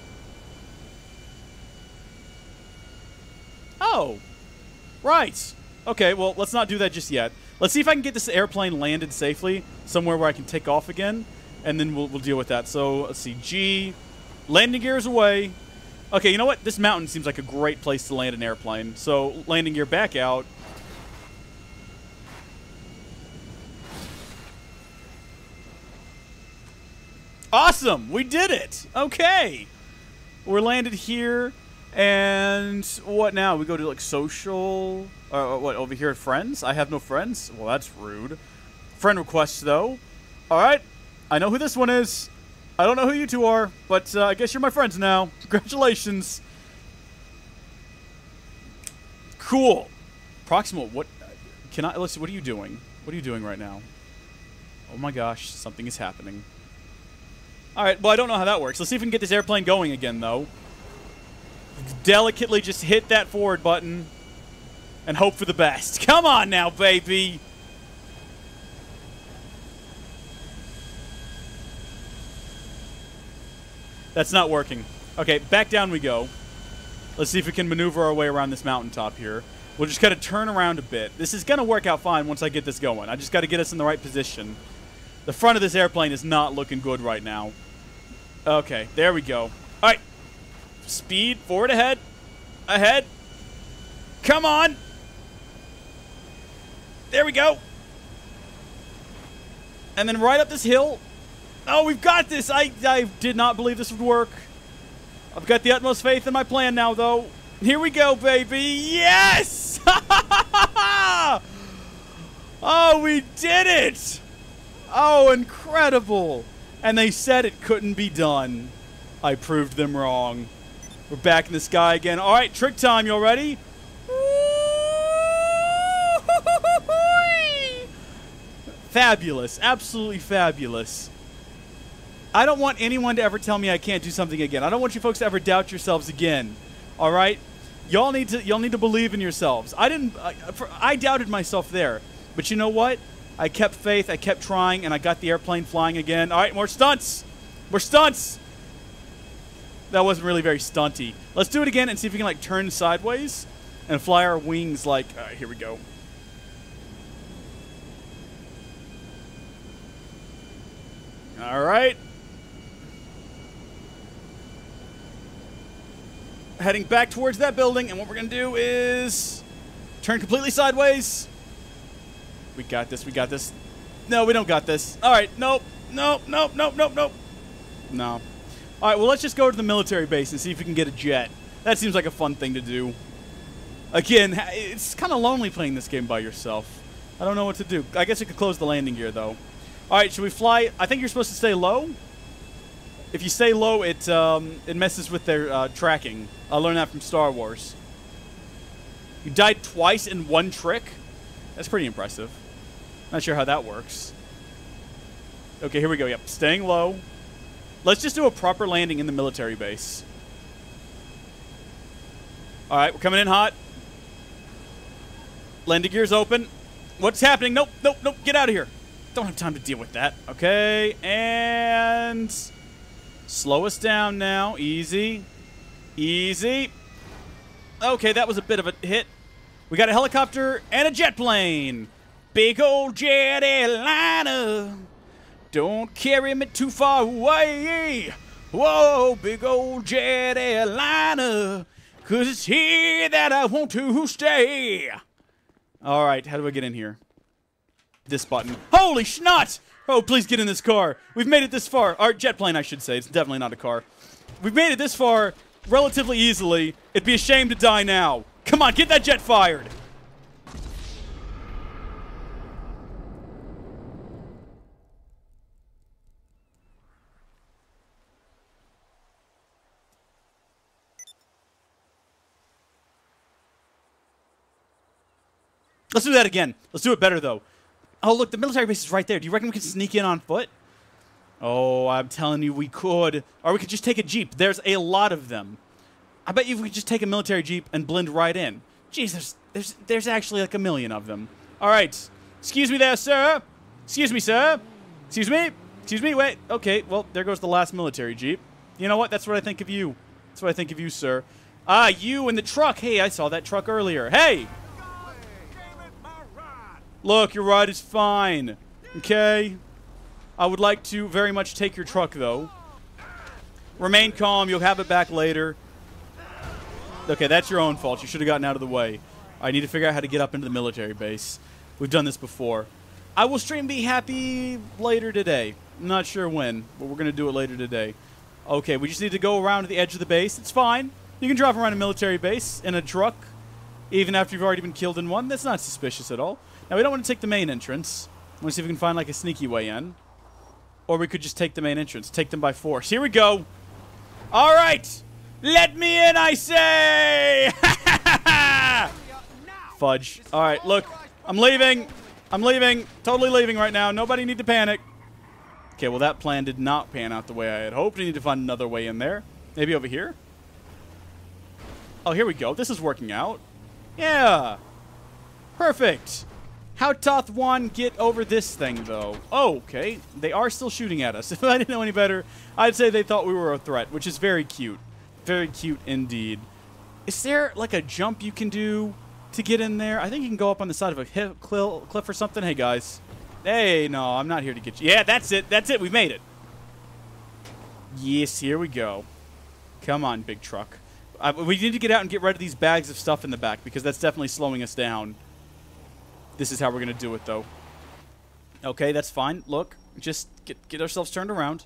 Oh. Right. Okay, well, let's not do that just yet. Let's see if I can get this airplane landed safely somewhere where I can take off again, and then we'll, we'll deal with that. So, let's see. G. Landing gear is away. Okay, you know what? This mountain seems like a great place to land an airplane. So, landing gear back out. Awesome! We did it! Okay! We're landed here, and what now? We go to, like, social... Uh, what, over here at friends? I have no friends? Well, that's rude. Friend requests, though. Alright. I know who this one is. I don't know who you two are, but uh, I guess you're my friends now. Congratulations. Cool. Proxima, what... Can I... Let's see, what are you doing? What are you doing right now? Oh my gosh, something is happening. Alright, well, I don't know how that works. Let's see if we can get this airplane going again, though. Delicately just hit that forward button and hope for the best. Come on now, baby. That's not working. Okay, back down we go. Let's see if we can maneuver our way around this mountaintop here. We'll just kind of turn around a bit. This is going to work out fine once I get this going. I just got to get us in the right position. The front of this airplane is not looking good right now. Okay, there we go. All right. Speed, forward ahead. Ahead. Come on. There we go. And then right up this hill. Oh, we've got this. I, I did not believe this would work. I've got the utmost faith in my plan now, though. Here we go, baby. Yes! Oh, we did it! Oh, incredible. And they said it couldn't be done. I proved them wrong. We're back in the sky again. All right, trick time. You all ready? Fabulous. Absolutely fabulous. I don't want anyone to ever tell me I can't do something again. I don't want you folks to ever doubt yourselves again. All right? Y'all need to y'all need to believe in yourselves. I didn't I, for, I doubted myself there. But you know what? I kept faith, I kept trying, and I got the airplane flying again. All right, more stunts. More stunts. That wasn't really very stunty. Let's do it again and see if we can like turn sideways and fly our wings like all right, here we go. All right. Heading back towards that building, and what we're going to do is turn completely sideways. We got this, we got this. No, we don't got this. All right, nope, nope, nope, nope, nope, nope. No. All right, well, let's just go to the military base and see if we can get a jet. That seems like a fun thing to do. Again, it's kind of lonely playing this game by yourself. I don't know what to do. I guess we could close the landing gear, though. All right, should we fly? I think you're supposed to stay low. If you stay low, it um, it messes with their uh, tracking. I learned that from Star Wars. You died twice in one trick? That's pretty impressive. Not sure how that works. Okay, here we go. Yep, staying low. Let's just do a proper landing in the military base. All right, we're coming in hot. Landing gear's open. What's happening? Nope, nope, nope. Get out of here. Don't have time to deal with that. Okay, and slow us down now. Easy. Easy. Okay, that was a bit of a hit. We got a helicopter and a jet plane. Big old jet airliner. Don't carry me too far away. Whoa, big old jet airliner. Cause it's here that I want to stay. All right, how do I get in here? This button. Holy schnot! Oh, please get in this car. We've made it this far. Our jet plane, I should say. It's definitely not a car. We've made it this far relatively easily. It'd be a shame to die now. Come on, get that jet fired. Let's do that again. Let's do it better, though. Oh, look, the military base is right there. Do you reckon we could sneak in on foot? Oh, I'm telling you, we could. Or we could just take a Jeep. There's a lot of them. I bet you we could just take a military Jeep and blend right in. Jeez, there's, there's, there's actually like a million of them. All right. Excuse me there, sir. Excuse me, sir. Excuse me. Excuse me. Wait. Okay, well, there goes the last military Jeep. You know what? That's what I think of you. That's what I think of you, sir. Ah, you in the truck. Hey, I saw that truck earlier. Hey! Look, your ride is fine. Okay? I would like to very much take your truck, though. Remain calm. You'll have it back later. Okay, that's your own fault. You should have gotten out of the way. I need to figure out how to get up into the military base. We've done this before. I will stream Be Happy later today. I'm not sure when, but we're going to do it later today. Okay, we just need to go around to the edge of the base. It's fine. You can drive around a military base in a truck, even after you've already been killed in one. That's not suspicious at all. Now, we don't want to take the main entrance. I want to see if we can find, like, a sneaky way in. Or we could just take the main entrance. Take them by force. Here we go. All right. Let me in, I say. Fudge. All right, look. I'm leaving. I'm leaving. Totally leaving right now. Nobody need to panic. Okay, well, that plan did not pan out the way I had hoped. We need to find another way in there. Maybe over here? Oh, here we go. This is working out. Yeah. Perfect. How doth one get over this thing, though? Oh, okay. They are still shooting at us. If I didn't know any better, I'd say they thought we were a threat, which is very cute. Very cute indeed. Is there, like, a jump you can do to get in there? I think you can go up on the side of a cliff or something. Hey, guys. Hey, no, I'm not here to get you. Yeah, that's it. That's it. We made it. Yes, here we go. Come on, big truck. Uh, we need to get out and get rid of these bags of stuff in the back, because that's definitely slowing us down. This is how we're going to do it, though. Okay, that's fine. Look, Just get, get ourselves turned around.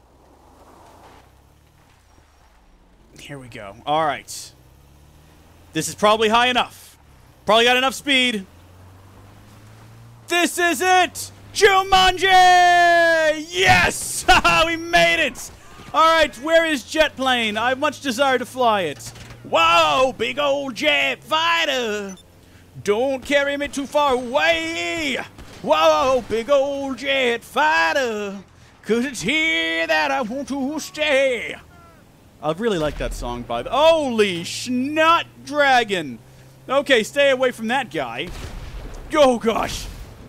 Here we go. All right. This is probably high enough. Probably got enough speed. This is it! Jumanji! Yes! We made it! Alright, where is jet plane? I much desire to fly it. Whoa, big old jet fighter! Don't carry me too far away! Whoa, big old jet fighter! Cause it's here that I want to stay! I really like that song by the... Holy Schnot Dragon! Okay, stay away from that guy. Oh, gosh!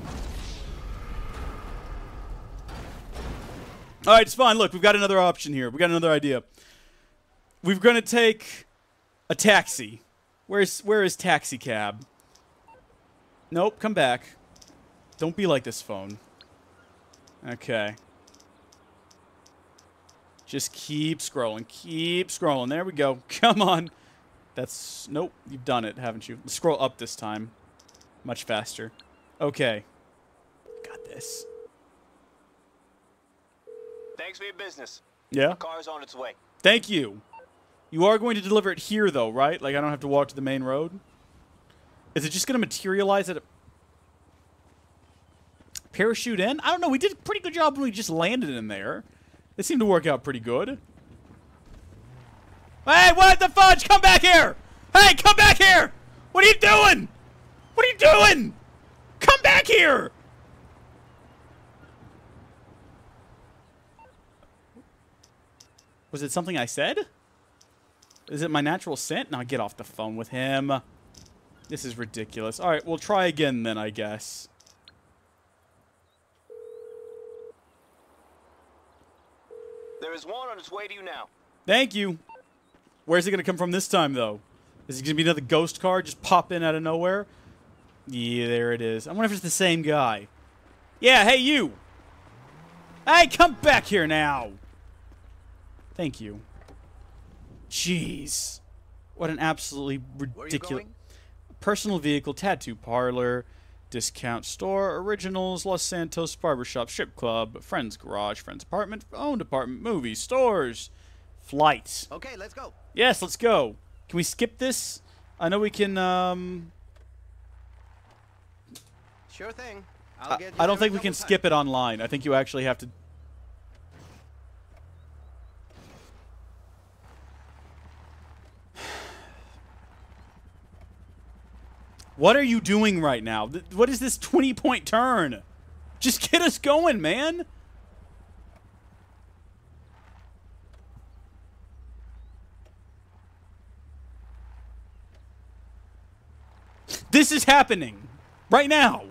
Alright, it's fine. Look, we've got another option here. We've got another idea. We're going to take a taxi. Where's where is taxi cab? Nope, come back. Don't be like this phone. Okay. Just keep scrolling. Keep scrolling. There we go. Come on. That's... Nope, you've done it, haven't you? Scroll up this time. Much faster. Okay. Got this. Thanks for your business. Yeah? The car's on its way. Thank you. You are going to deliver it here, though, right? Like, I don't have to walk to the main road? Is it just going to materialize at a... Parachute in? I don't know. We did a pretty good job when we just landed in there. It seemed to work out pretty good. Hey, what the fudge? Come back here! Hey, come back here! What are you doing? What are you doing? Come back here! Was it something I said? Is it my natural scent? Now get off the phone with him. This is ridiculous. All right, we'll try again then, I guess. There is one on its way to you now. Thank you. Where's it going to come from this time, though? Is it going to be another ghost car just pop in out of nowhere? Yeah, there it is. I wonder if it's the same guy. Yeah, hey, you. Hey, come back here now. Thank you. Jeez. What an absolutely ridiculous... Personal vehicle, tattoo parlor, discount store, originals, Los Santos barbershop, strip club, friend's garage, friend's apartment, owned apartment, movies, stores, flight. Okay, let's go. Yes, let's go. Can we skip this? I know we can, um... Sure thing. I'll I, get you I don't there think in we can double time. skip it online. I think you actually have to... What are you doing right now? Th what is this twenty-point turn? Just get us going, man. This is happening right now.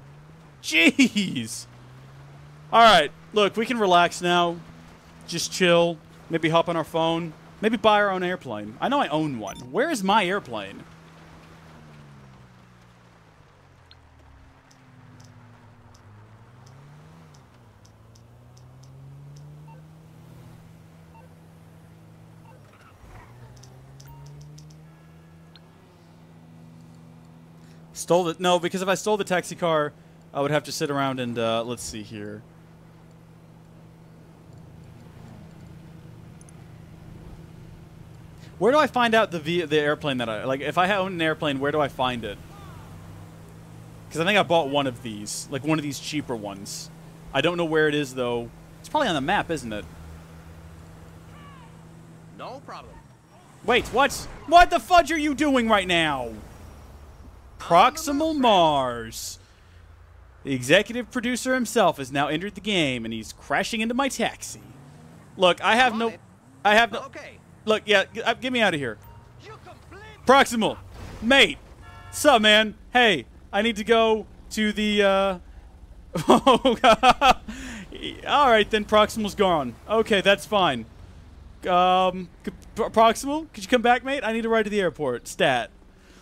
Jeez. All right, look, we can relax now. Just chill. Maybe hop on our phone. Maybe buy our own airplane. I know I own one. Where is my airplane? Stole the... No, because if I stole the taxi car, I would have to sit around and, uh, let's see here. Where do I find out the v the airplane that I... Like, if I own an airplane, where do I find it? Because I think I bought one of these. Like, one of these cheaper ones. I don't know where it is, though. It's probably on the map, isn't it? No problem. Wait, what? What the fudge are you doing right now? Proximal Mars. The executive producer himself has now entered the game, and he's crashing into my taxi. Look, I have no... I have no... Okay. Look, yeah, get me out of here. Proximal. Mate. Sup, man? Hey, I need to go to the, uh... Oh, God. All right, then. Proximal's gone. Okay, that's fine. Um, Proximal, could you come back, mate? I need to ride to the airport. Stat.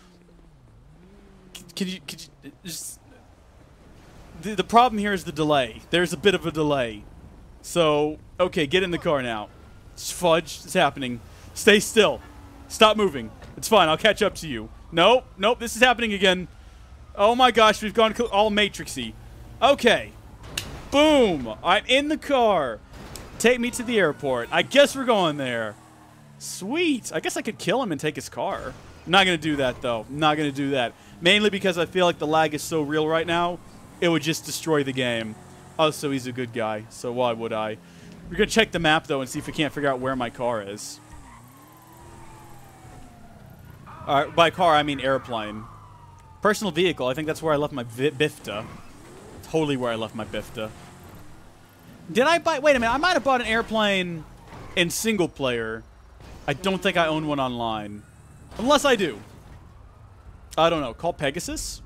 Could you, could you, just... The, the problem here is the delay. There's a bit of a delay. So, okay, get in the car now. It's fudge. It's happening. Stay still. Stop moving. It's fine. I'll catch up to you. Nope. Nope. This is happening again. Oh my gosh. We've gone all Matrixy. Okay. Boom! I'm in the car. Take me to the airport. I guess we're going there. Sweet. I guess I could kill him and take his car. I'm not going to do that, though. I'm not going to do that. Mainly because I feel like the lag is so real right now, it would just destroy the game. Also, he's a good guy, so why would I? We're going to check the map, though, and see if we can't figure out where my car is. All right, by car, I mean airplane. Personal vehicle. I think that's where I left my vi Bifta. Totally where I left my Bifta. Did I buy... Wait a minute. I might have bought an airplane in single player. I don't think I own one online. Unless I do. I don't know. Call Pegasus?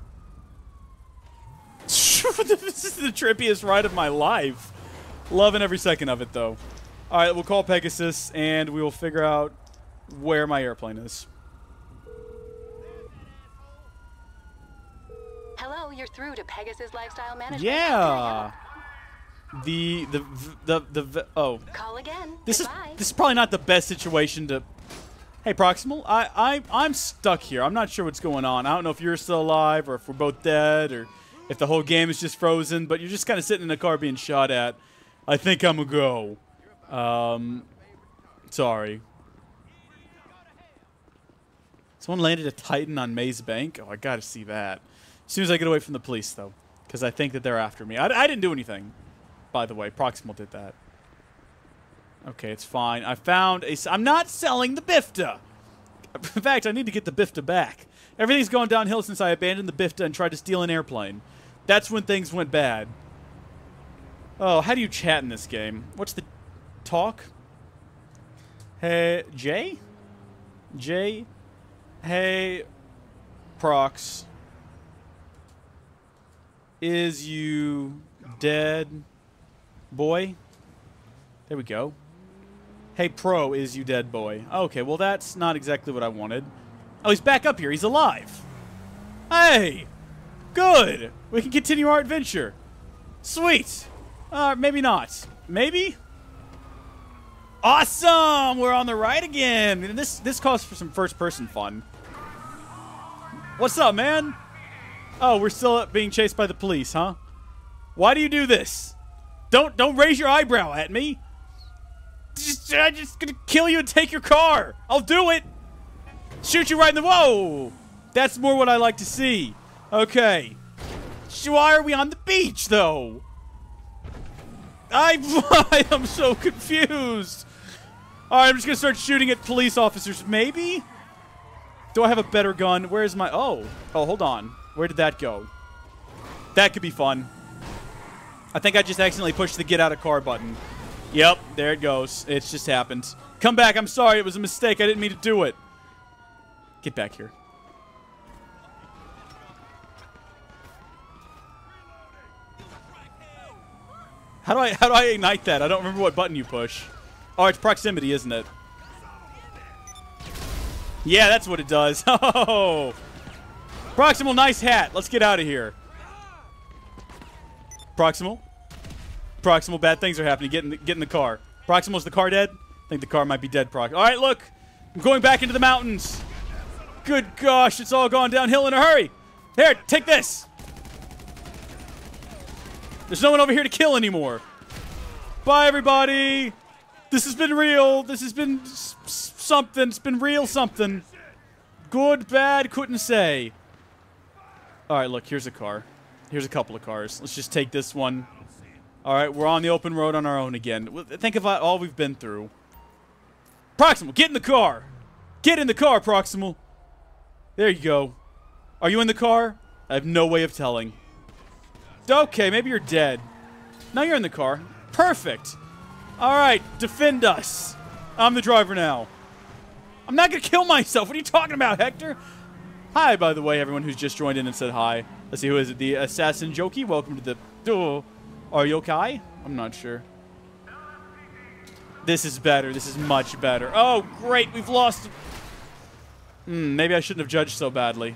This is the trippiest ride of my life. Loving every second of it, though. All right, we'll call Pegasus, and we will figure out where my airplane is. Hello, you're through to Pegasus Lifestyle Management. Yeah. The the the the, the oh. Call again. This Goodbye. is this is probably not the best situation to. Hey, Proximal, I I I'm stuck here. I'm not sure what's going on. I don't know if you're still alive or if we're both dead or if the whole game is just frozen. But you're just kind of sitting in a car being shot at. I think I'm a go. Um, sorry. Someone landed a Titan on Maze Bank. Oh, I gotta see that. As soon as I get away from the police, though, because I think that they're after me. I, I didn't do anything, by the way. Proximal did that. Okay, it's fine. I found a... I'm not selling the Bifta. In fact, I need to get the Bifta back. Everything's gone downhill since I abandoned the Bifta and tried to steal an airplane. That's when things went bad. Oh, how do you chat in this game? What's the talk? Hey, Jay? Jay? Hey, Prox. Is you dead, boy? There we go. Hey, Pro, is you dead, boy? Okay, well, that's not exactly what I wanted. Oh, he's back up here. He's alive. Hey! Good! We can continue our adventure. Sweet! Uh, maybe not. Maybe? Awesome! We're on the right again! This, this calls for some first-person fun. What's up, man? Oh, we're still being chased by the police, huh? Why do you do this? Don't don't raise your eyebrow at me. Just, I'm just gonna kill you and take your car. I'll do it. Shoot you right in the... Whoa! That's more what I like to see. Okay. Why are we on the beach, though? I, I am so confused. All right, I'm just gonna start shooting at police officers. Maybe? Do I have a better gun? Where's my... Oh. Oh, hold on. Where did that go? That could be fun. I think I just accidentally pushed the get out of car button. Yep, there it goes. It's just happened. Come back. I'm sorry. It was a mistake. I didn't mean to do it. Get back here. How do I how do I ignite that? I don't remember what button you push. Oh, it's proximity, isn't it? Yeah, that's what it does. Oh. Proximal, nice hat. Let's get out of here. Proximal. Proximal, bad things are happening. Get in the, get in the car. Proximal, is the car dead? I think the car might be dead, Prox. All right, look. I'm going back into the mountains. Good gosh, it's all gone downhill in a hurry. Here, take this. There's no one over here to kill anymore. Bye, everybody. This has been real. This has been s s something. It's been real something. Good, bad, couldn't say. All right, look, here's a car. Here's a couple of cars. Let's just take this one. All right, we're on the open road on our own again. Think about all we've been through. Proximal, get in the car. Get in the car, Proximal. There you go. Are you in the car? I have no way of telling. Okay, maybe you're dead. Now you're in the car. Perfect. All right, defend us. I'm the driver now. I'm not going to kill myself. What are you talking about, Hector? Hi, by the way, everyone who's just joined in and said hi. Let's see, who is it? The Assassin Jokey. Welcome to the... Oh, are you okay? I'm not sure. This is better. This is much better. Oh, great. We've lost... Hmm, maybe I shouldn't have judged so badly.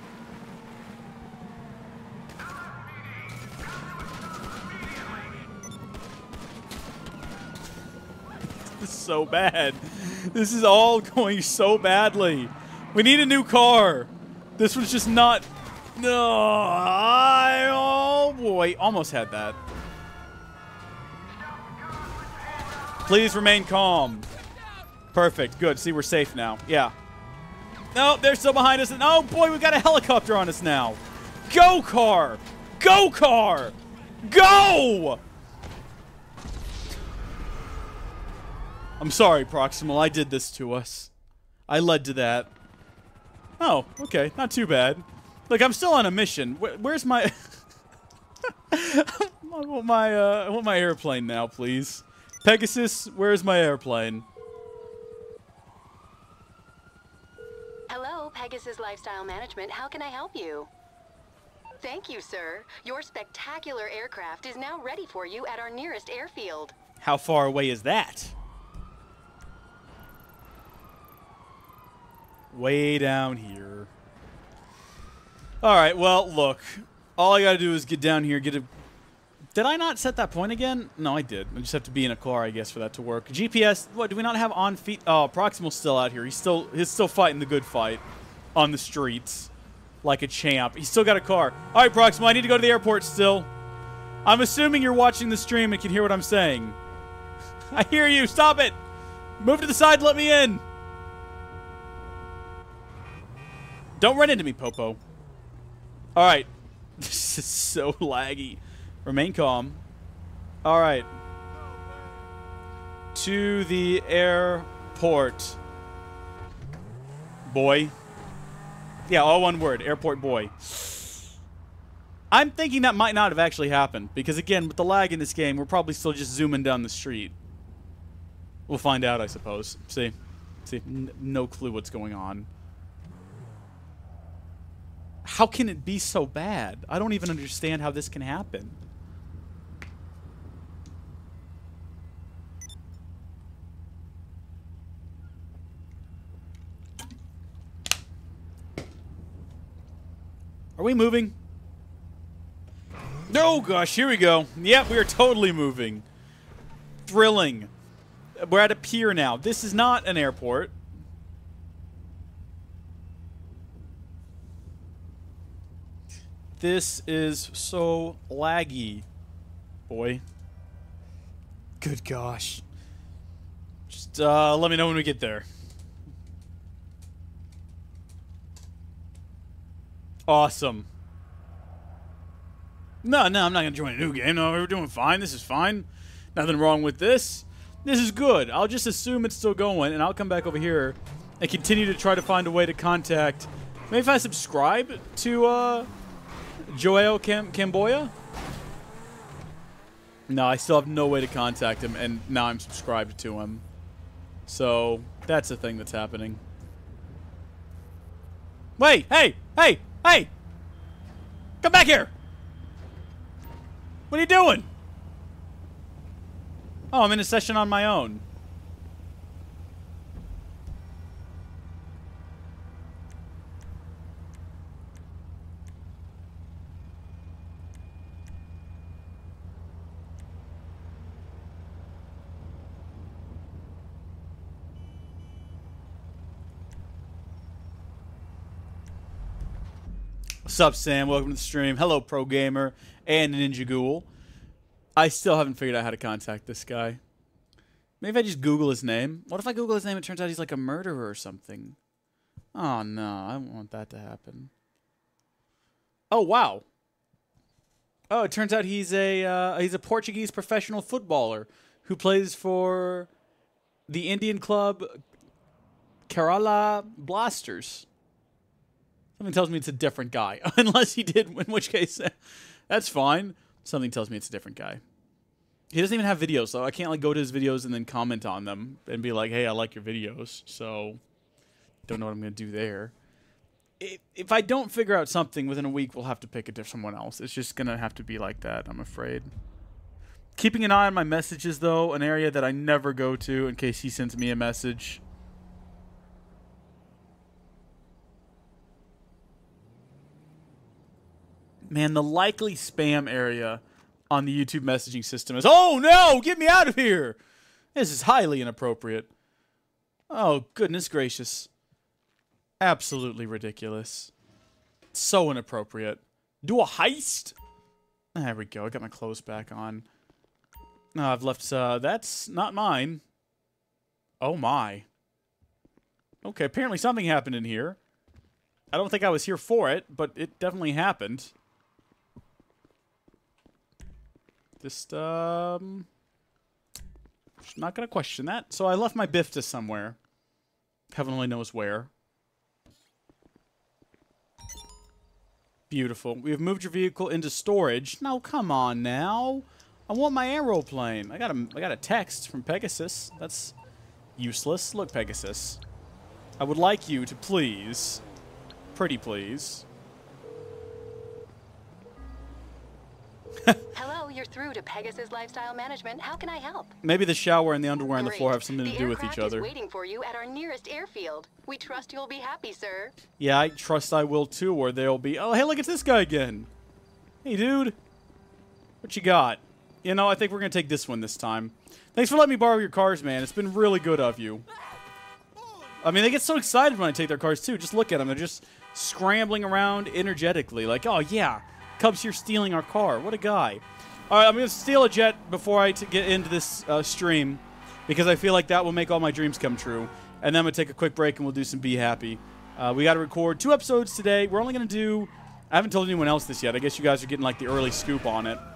This is so bad. This is all going so badly. We need a new car. This was just not... No. I, oh, boy. Almost had that. Please remain calm. Perfect. Good. See, we're safe now. Yeah. No, they're still behind us. And oh, boy, we got a helicopter on us now. Go, car. Go, car. Go! I'm sorry, Proximal. I did this to us. I led to that. Oh, okay. Not too bad. Look, I'm still on a mission. Where, where's my... I want my, uh, I want my airplane now, please. Pegasus, where's my airplane? Hello, Pegasus Lifestyle Management. How can I help you? Thank you, sir. Your spectacular aircraft is now ready for you at our nearest airfield. How far away is that? Way down here. Alright, well, look. All I gotta do is get down here, get a... Did I not set that point again? No, I did. I just have to be in a car, I guess, for that to work. G P S, what, do we not have on feet? Oh, Proximal's still out here. He's still, he's still fighting the good fight on the streets. Like a champ. He's still got a car. Alright, Proximal, I need to go to the airport still. I'm assuming you're watching the stream and can hear what I'm saying. I hear you. Stop it. Move to the side. Let me in. Don't run into me, Popo. Alright. This is so laggy. Remain calm. Alright. To the airport. Boy. Yeah, all one word. Airport boy. I'm thinking that might not have actually happened. Because again, with the lag in this game, we're probably still just zooming down the street. We'll find out, I suppose. See? See? N no clue what's going on. How can it be so bad? I don't even understand how this can happen. Are we moving? Oh gosh, here we go. Yep, we are totally moving. Thrilling. We're at a pier now. This is not an airport. This is so laggy, boy. Good gosh. Just uh, let me know when we get there. Awesome. No, no, I'm not going to join a new game. No, we're doing fine. This is fine. Nothing wrong with this. This is good. I'll just assume it's still going, and I'll come back over here and continue to try to find a way to contact... Maybe if I subscribe to, uh... Joao Cam Camboya? No, I still have no way to contact him, and now I'm subscribed to him. So, that's the thing that's happening. Wait! Hey! Hey! Hey! Come back here! What are you doing? Oh, I'm in a session on my own. What's up, Sam? Welcome to the stream. Hello, Pro Gamer and Ninja Ghoul. I still haven't figured out how to contact this guy. Maybe if I just Google his name. What if I Google his name and it turns out he's like a murderer or something? Oh, no. I don't want that to happen. Oh, wow. Oh, it turns out he's a, uh, he's a Portuguese professional footballer who plays for the Indian club Kerala Blasters. Something tells me it's a different guy. Unless he did, in which case, that's fine. Something tells me it's a different guy. He doesn't even have videos, so I can't like go to his videos and then comment on them and be like, hey, I like your videos. So, don't know what I'm going to do there. If I don't figure out something within a week, we'll have to pick a different someone else. It's just going to have to be like that, I'm afraid. Keeping an eye on my messages, though, an area that I never go to in case he sends me a message. Man, the likely spam area on the YouTube messaging system is, oh no, get me out of here. This is highly inappropriate. Oh, goodness gracious. Absolutely ridiculous. So inappropriate. Do a heist? There we go. I got my clothes back on. No, I've left, uh, that's not mine. Oh my. Okay, apparently something happened in here. I don't think I was here for it, but it definitely happened. Just, um... not gonna question that. So I left my Bifta somewhere. Heaven only knows where. Beautiful. We have moved your vehicle into storage. No, come on now. I want my aeroplane. I got a, I got a text from Pegasus. That's useless. Look, Pegasus. I would like you to please, pretty please. Hello, you're through to Pegasus Lifestyle Management. How can I help? Maybe the shower and the underwear on the floor Great. have something to the do with each aircraft other. Is waiting for you at our nearest airfield. We trust you'll be happy, sir. Yeah, I trust I will too, or they'll be... Oh, hey, look, it's this guy again. Hey, dude. What you got? You know, I think we're going to take this one this time. Thanks for letting me borrow your cars, man. It's been really good of you. I mean, they get so excited when I take their cars, too. Just look at them. They're just scrambling around energetically. Like, oh, yeah, Cubs here stealing our car. What a guy. All right, I'm going to steal a jet before I t get into this uh, stream, because I feel like that will make all my dreams come true. And then I'm going to take a quick break, and we'll do some Be Happy. Uh, we got to record two episodes today. We're only going to do... I haven't told anyone else this yet. I guess you guys are getting, like, the early scoop on it.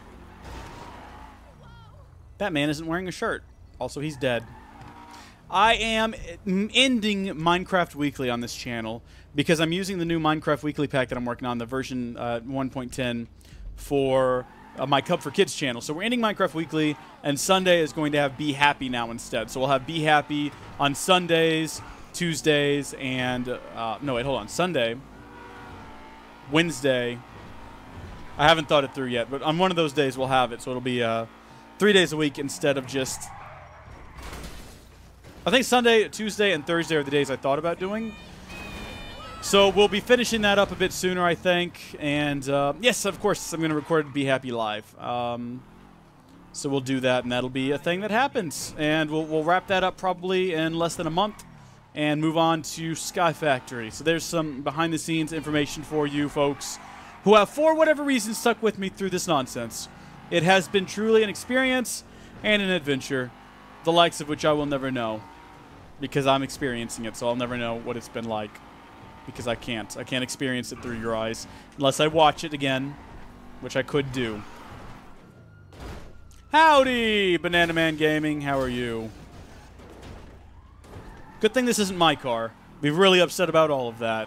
That man isn't wearing a shirt. Also, he's dead. I am ending Minecraft Weekly on this channel because I'm using the new Minecraft Weekly pack that I'm working on, the version uh, one point ten, for uh, my Cub for Kids channel. So we're ending Minecraft Weekly, and Sunday is going to have Be Happy now instead. So we'll have Be Happy on Sundays, Tuesdays, and... Uh, no, wait, hold on. Sunday, Wednesday... I haven't thought it through yet, but on one of those days we'll have it. So it'll be uh, three days a week instead of just... I think Sunday, Tuesday, and Thursday are the days I thought about doing. So we'll be finishing that up a bit sooner, I think. And uh, yes, of course, I'm going to record Be Happy Live. Um, so we'll do that, and that'll be a thing that happens. And we'll, we'll wrap that up probably in less than a month and move on to Sky Factory. So there's some behind-the-scenes information for you folks who have, for whatever reason, stuck with me through this nonsense. It has been truly an experience and an adventure, the likes of which I will never know, because I'm experiencing it, so I'll never know what it's been like, because I can't. I can't experience it through your eyes, unless I watch it again, which I could do. Howdy, Banana Man Gaming, how are you? Good thing this isn't my car. Be really upset about all of that.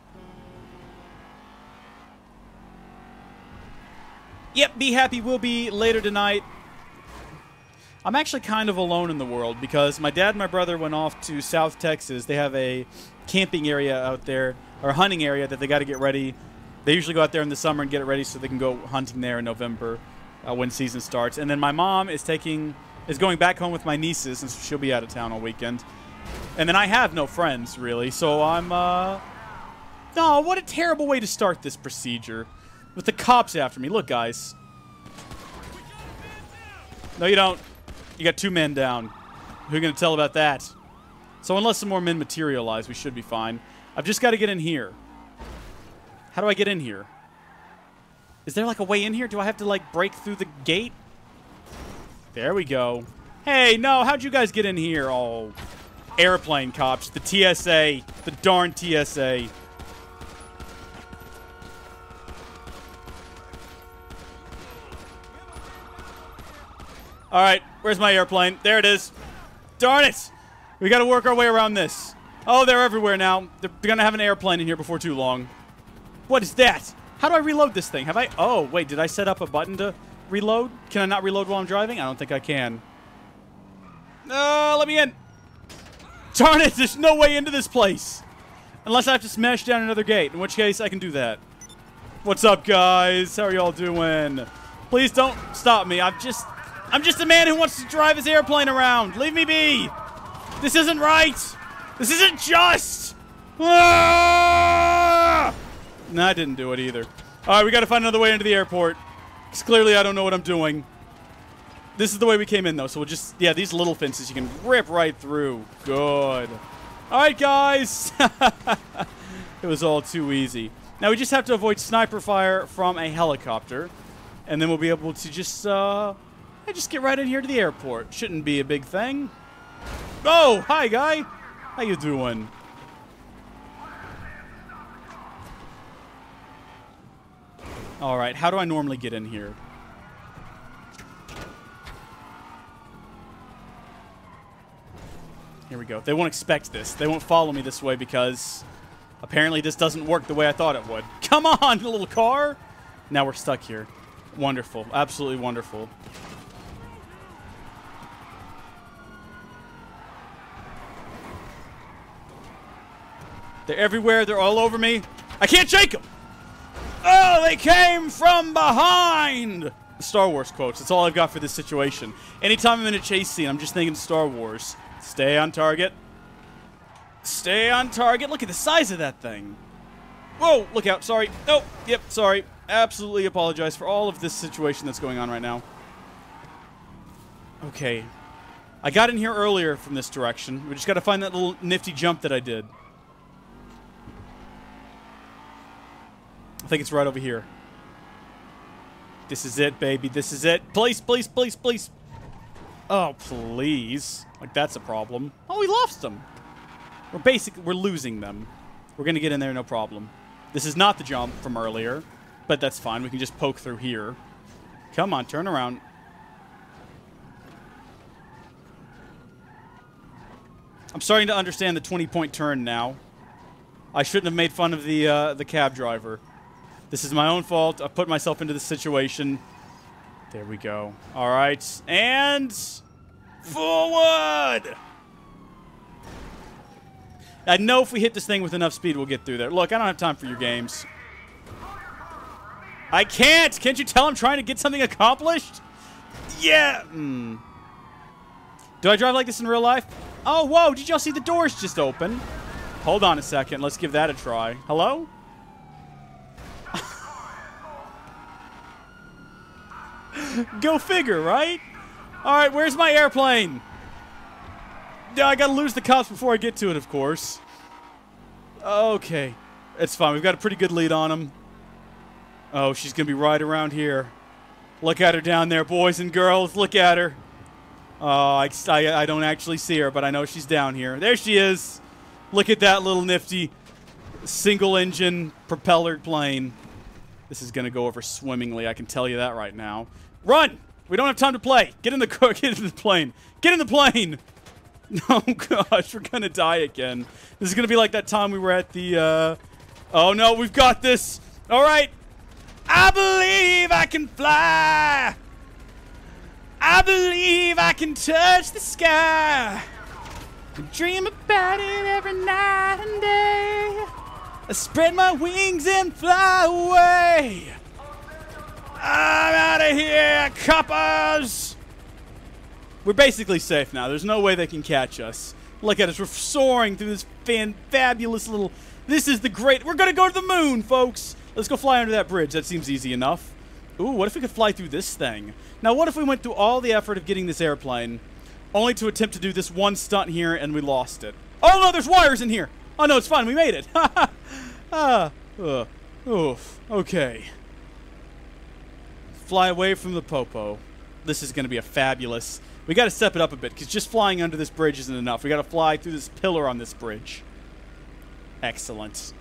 Yep, Be Happy will be later tonight. I'm actually kind of alone in the world because my dad and my brother went off to South Texas. They have a camping area out there, or a hunting area that they got to get ready. They usually go out there in the summer and get it ready so they can go hunting there in November uh, when season starts. And then my mom is taking is going back home with my nieces since she'll be out of town all weekend. And then I have no friends, really, so I'm, uh... No, what a terrible way to start this procedure. With the cops after me. Look, guys. No, you don't. You got two men down. Who are you going to tell about that? So unless some more men materialize, we should be fine. I've just got to get in here. How do I get in here? Is there, like, a way in here? Do I have to, like, break through the gate? There we go. Hey, no, how'd you guys get in here? Oh, airplane cops. The T S A. The darn T S A. All right, where's my airplane? There it is. Darn it! We got to work our way around this. Oh, they're everywhere now. They're going to have an airplane in here before too long. What is that? How do I reload this thing? Have I... Oh, wait, did I set up a button to reload? Can I not reload while I'm driving? I don't think I can. No, let me in. Darn it, there's no way into this place. Unless I have to smash down another gate, in which case I can do that. What's up, guys? How are y'all doing? Please don't stop me. I've just... I'm just a man who wants to drive his airplane around. Leave me be. This isn't right. This isn't just. Ah! No, I didn't do it either. All right, we got to find another way into the airport. Because clearly I don't know what I'm doing. This is the way we came in, though. So we'll just... Yeah, these little fences you can rip right through. Good. All right, guys. It was all too easy. Now we just have to avoid sniper fire from a helicopter. And then we'll be able to just... Uh, I just get right in here to the airport. Shouldn't be a big thing. Oh, hi, guy. How you doing? All right, how do I normally get in here? Here we go. They won't expect this. They won't follow me this way because apparently this doesn't work the way I thought it would. Come on, little car. Now we're stuck here. Wonderful. Absolutely wonderful. They're everywhere. They're all over me. I can't shake them. Oh, they came from behind. Star Wars quotes. That's all I've got for this situation. Anytime I'm in a chase scene, I'm just thinking Star Wars. Stay on target. Stay on target. Look at the size of that thing. Whoa, look out. Sorry. Nope. Yep, sorry. Absolutely apologize for all of this situation that's going on right now. Okay. I got in here earlier from this direction. We just got to find that little nifty jump that I did. I think it's right over here. This is it, baby. This is it. Please, please, please, please. Oh, please. Like, that's a problem. Oh, we lost them. We're basically, we're losing them. We're going to get in there, no problem. This is not the jump from earlier, but that's fine. We can just poke through here. Come on, turn around. I'm starting to understand the twenty-point turn now. I shouldn't have made fun of the, uh, the cab driver. This is my own fault. I put myself into this situation. There we go. All right. And forward! I know if we hit this thing with enough speed, we'll get through there. Look, I don't have time for your games. I can't! Can't you tell I'm trying to get something accomplished? Yeah! Mm. Do I drive like this in real life? Oh, whoa! Did y'all see the doors just open? Hold on a second. Let's give that a try. Hello? Go figure, right? All right, where's my airplane? Yeah, I gotta lose the cops before I get to it, of course. Okay. It's fine. We've got a pretty good lead on him. Oh, she's gonna be right around here. Look at her down there, boys and girls. Look at her. Oh, I, I, I don't actually see her, but I know she's down here. There she is. Look at that little nifty single-engine propellered plane. This is gonna go over swimmingly. I can tell you that right now. Run! We don't have time to play. Get in the car. Get in the plane. Get in the plane. Oh gosh, we're gonna die again. This is gonna be like that time we were at the. Uh... Oh no, we've got this. All right. I believe I can fly. I believe I can touch the sky. I dream about it every night and day. I spread my wings and fly away. I'm out of here, coppers! We're basically safe now. There's no way they can catch us. Look at us. We're soaring through this fan fabulous little... This is the great... We're going to go to the moon, folks! Let's go fly under that bridge. That seems easy enough. Ooh, what if we could fly through this thing? Now, what if we went through all the effort of getting this airplane, only to attempt to do this one stunt here, and we lost it? Oh, no, there's wires in here! Oh, no, it's fine. We made it. ah, uh, oof. Okay. Fly away from the popo. This is going to be a fabulous... We got to step it up a bit, because just flying under this bridge isn't enough. We got to fly through this pillar on this bridge. Excellent.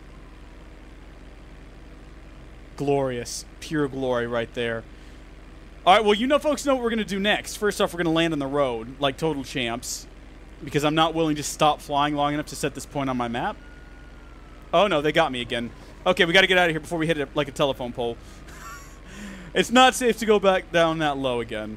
Glorious. Pure glory right there. All right, well, you know, folks know what we're going to do next. First off, we're going to land on the road, like total champs, because I'm not willing to stop flying long enough to set this point on my map. Oh, no, they got me again. Okay, we got to get out of here before we hit it like a telephone pole. It's not safe to go back down that low again.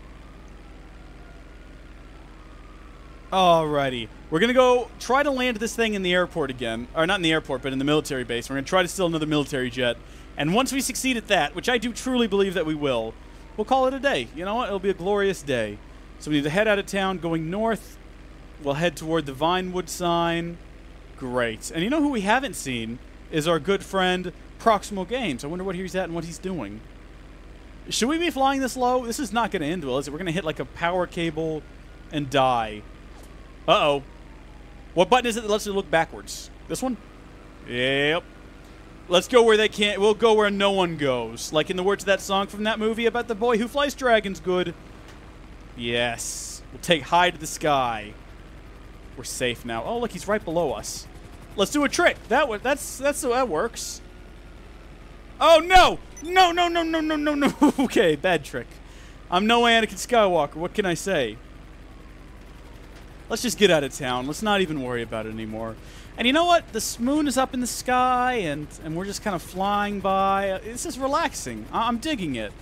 Alrighty. We're going to go try to land this thing in the airport again. Or not in the airport, but in the military base. We're going to try to steal another military jet. And once we succeed at that, which I do truly believe that we will, we'll call it a day. You know what? It'll be a glorious day. So we need to head out of town going north. We'll head toward the Vinewood sign. Great. And you know who we haven't seen is our good friend Proximal Games. I wonder what he's at and what he's doing. Should we be flying this low? This is not going to end well, is it? We're going to hit like a power cable and die. Uh-oh. What button is it that lets you look backwards? This one? Yep. Let's go where they can't. We'll go where no one goes. Like in the words of that song from that movie about the boy who flies dragons good. Yes. We'll take high to the sky. We're safe now. Oh, look, he's right below us. Let's do a trick. That w that's that's that works. Oh no! No! No! No! No! No! No! No! Okay, bad trick. I'm no Anakin Skywalker. What can I say? Let's just get out of town. Let's not even worry about it anymore. And you know what? The moon is up in the sky, and and we're just kind of flying by. It's just relaxing. I I'm digging it.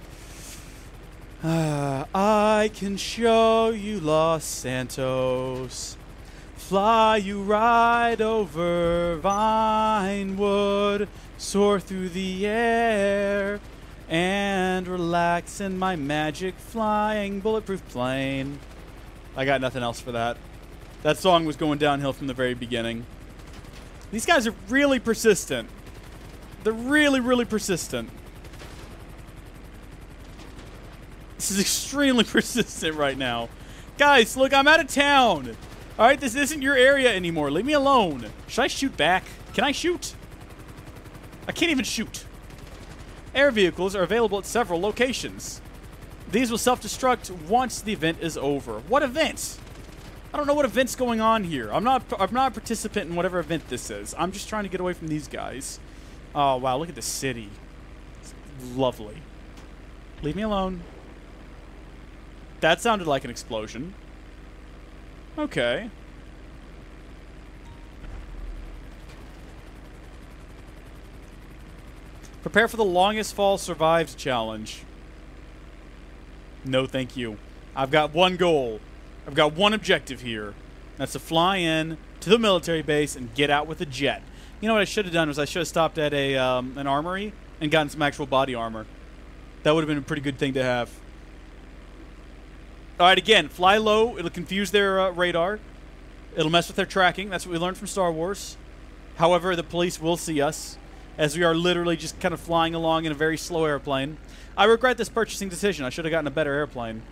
Uh, I can show you Los Santos. Fly you right over Vinewood, soar through the air, and relax in my magic flying bulletproof plane. I got nothing else for that. That song was going downhill from the very beginning. These guys are really persistent. They're really, really persistent. This is extremely persistent right now. Guys, look, I'm out of town. All right, this isn't your area anymore. Leave me alone. Should I shoot back? Can I shoot? I can't even shoot. Air vehicles are available at several locations. These will self-destruct once the event is over. What event? I don't know what event's going on here. I'm not I'm not a participant in whatever event this is. I'm just trying to get away from these guys. Oh, wow, look at the city. It's lovely. Leave me alone. That sounded like an explosion. Okay. Prepare for the longest fall survived challenge. No, thank you. I've got one goal. I've got one objective here. That's to fly in to the military base and get out with a jet. You know what I should have done was I should have stopped at a um, an armory and gotten some actual body armor. That would have been a pretty good thing to have. All right, again, fly low. It'll confuse their uh, radar. It'll mess with their tracking. That's what we learned from Star Wars. However, the police will see us, as we are literally just kind of flying along in a very slow airplane. I regret this purchasing decision. I should have gotten a better airplane.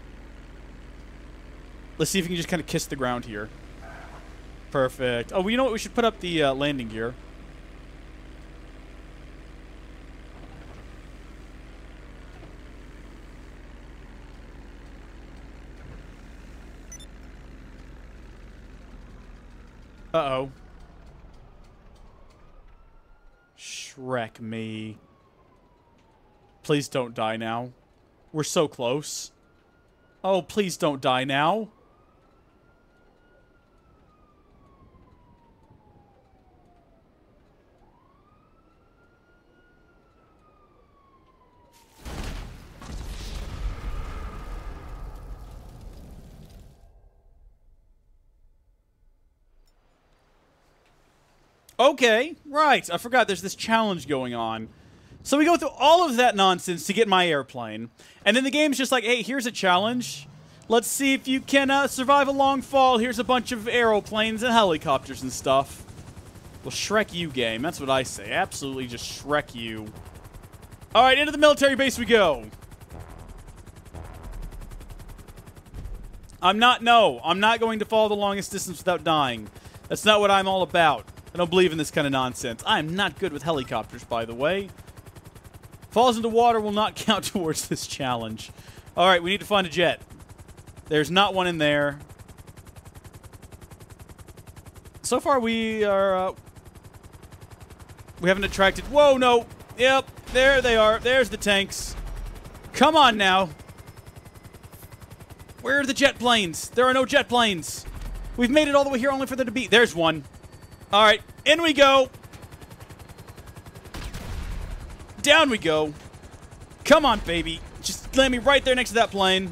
Let's see if we can just kind of kiss the ground here. Perfect. Oh, well, you know what? We should put up the uh, landing gear. Uh-oh. Shrek me. Please don't die now. We're so close. Oh, please don't die now. Okay, right. I forgot there's this challenge going on. So we go through all of that nonsense to get my airplane. And then the game's just like, hey, here's a challenge. Let's see if you can uh, survive a long fall. Here's a bunch of aeroplanes and helicopters and stuff. Well, Shrek you, game. That's what I say. Absolutely just Shrek you. All right, into the military base we go. I'm not, no. I'm not going to fall the longest distance without dying. That's not what I'm all about. I don't believe in this kind of nonsense. I'm not good with helicopters, by the way. Falls into water will not count towards this challenge. All right, we need to find a jet. There's not one in there. So far, we are... Uh, we haven't attracted... Whoa, no. Yep, there they are. There's the tanks. Come on now. Where are the jet planes? There are no jet planes. We've made it all the way here only for there to be... There's one. All right, in we go. Down we go. Come on, baby. Just land me right there next to that plane.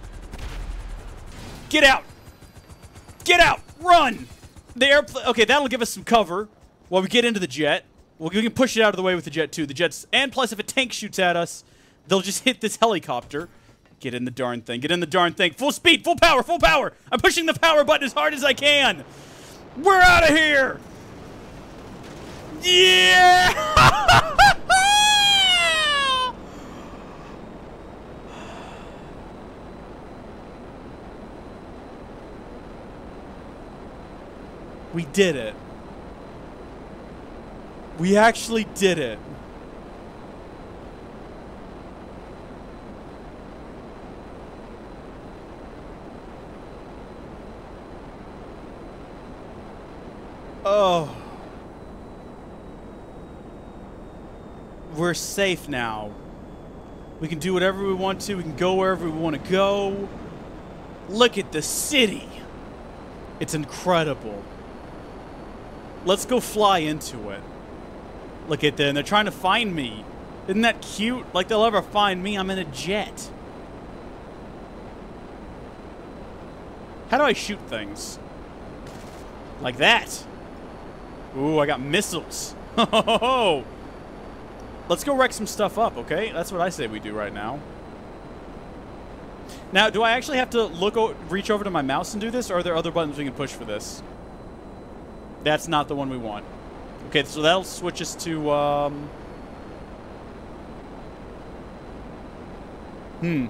Get out. Get out. Run. The airplane. Okay, that'll give us some cover while we get into the jet. Well, we can push it out of the way with the jet, too. The jet's... And plus, if a tank shoots at us, they'll just hit this helicopter. Get in the darn thing. Get in the darn thing. Full speed. Full power. Full power. I'm pushing the power button as hard as I can. We're out of here. Yeah! We did it. We actually did it. Oh. We're safe now. We can do whatever we want to. We can go wherever we want to go. Look at the city. It's incredible. Let's go fly into it. Look at them. They're trying to find me. Isn't that cute? Like they'll ever find me. I'm in a jet. How do I shoot things? Like that. Ooh, I got missiles. Oh, let's go wreck some stuff up, okay? That's what I say we do right now. Now, do I actually have to look, o reach over to my mouse and do this, or are there other buttons we can push for this? That's not the one we want. Okay, so that'll switch us to, um... Hmm.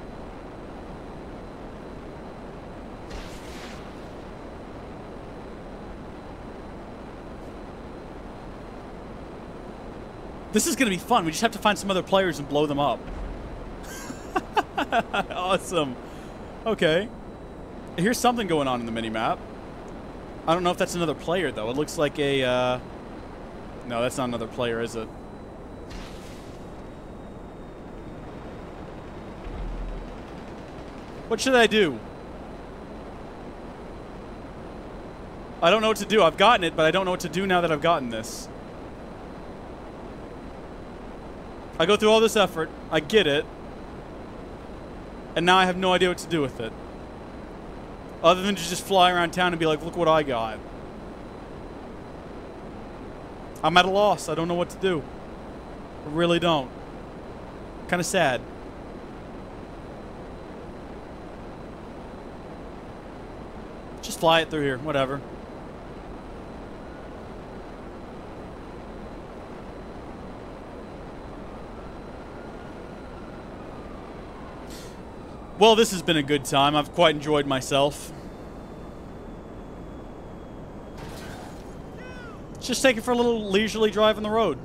This is going to be fun. We just have to find some other players and blow them up. Awesome. Okay. Here's something going on in the minimap. I don't know if that's another player, though. It looks like a... Uh... No, that's not another player, is it? What should I do? I don't know what to do. I've gotten it, but I don't know what to do now that I've gotten this. I go through all this effort. I get it. And now I have no idea what to do with it. Other than to just fly around town and be like, look what I got. I'm at a loss. I don't know what to do. I really don't. Kind of sad. Just fly it through here. Whatever. Well, this has been a good time. I've quite enjoyed myself. Just take it for a little leisurely drive on the road.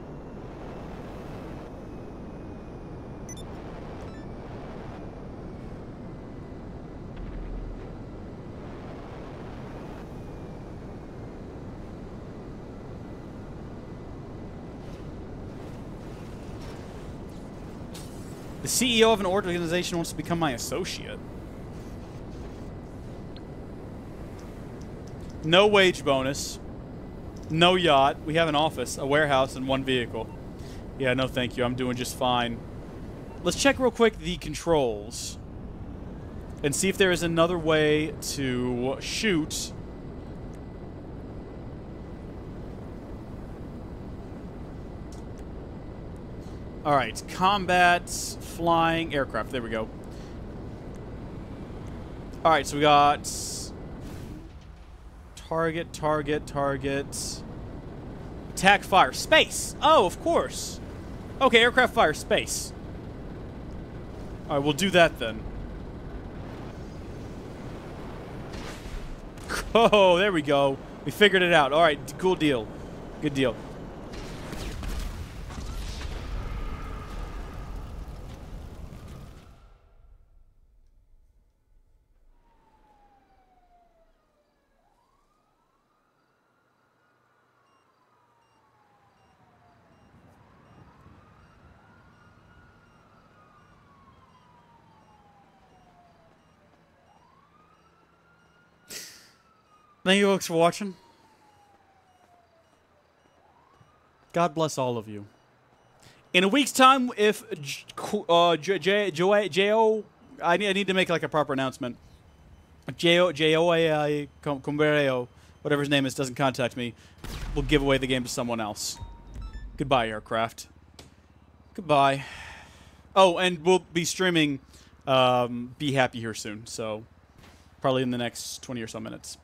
The C E O of an organization wants to become my associate. No wage bonus. No yacht. We have an office, a warehouse, and one vehicle. Yeah, no thank you. I'm doing just fine. Let's check real quick the controls. And see if there is another way to shoot. Alright, combat, flying, aircraft. There we go. Alright, so we got... Target, target, target. Attack, fire, space! Oh, of course! Okay, aircraft, fire, space. Alright, we'll do that then. Oh, there we go. We figured it out. Alright, cool deal. Good deal. Thank you folks for watching. God bless all of you. In a week's time, if uh, Joao, I need, I need to make like a proper announcement. Joao, Joao, Coimbra, whatever his name is, doesn't contact me, we'll give away the game to someone else. Goodbye, aircraft. Goodbye. Oh, and we'll be streaming um, Be Happy here soon, so probably in the next twenty or so minutes.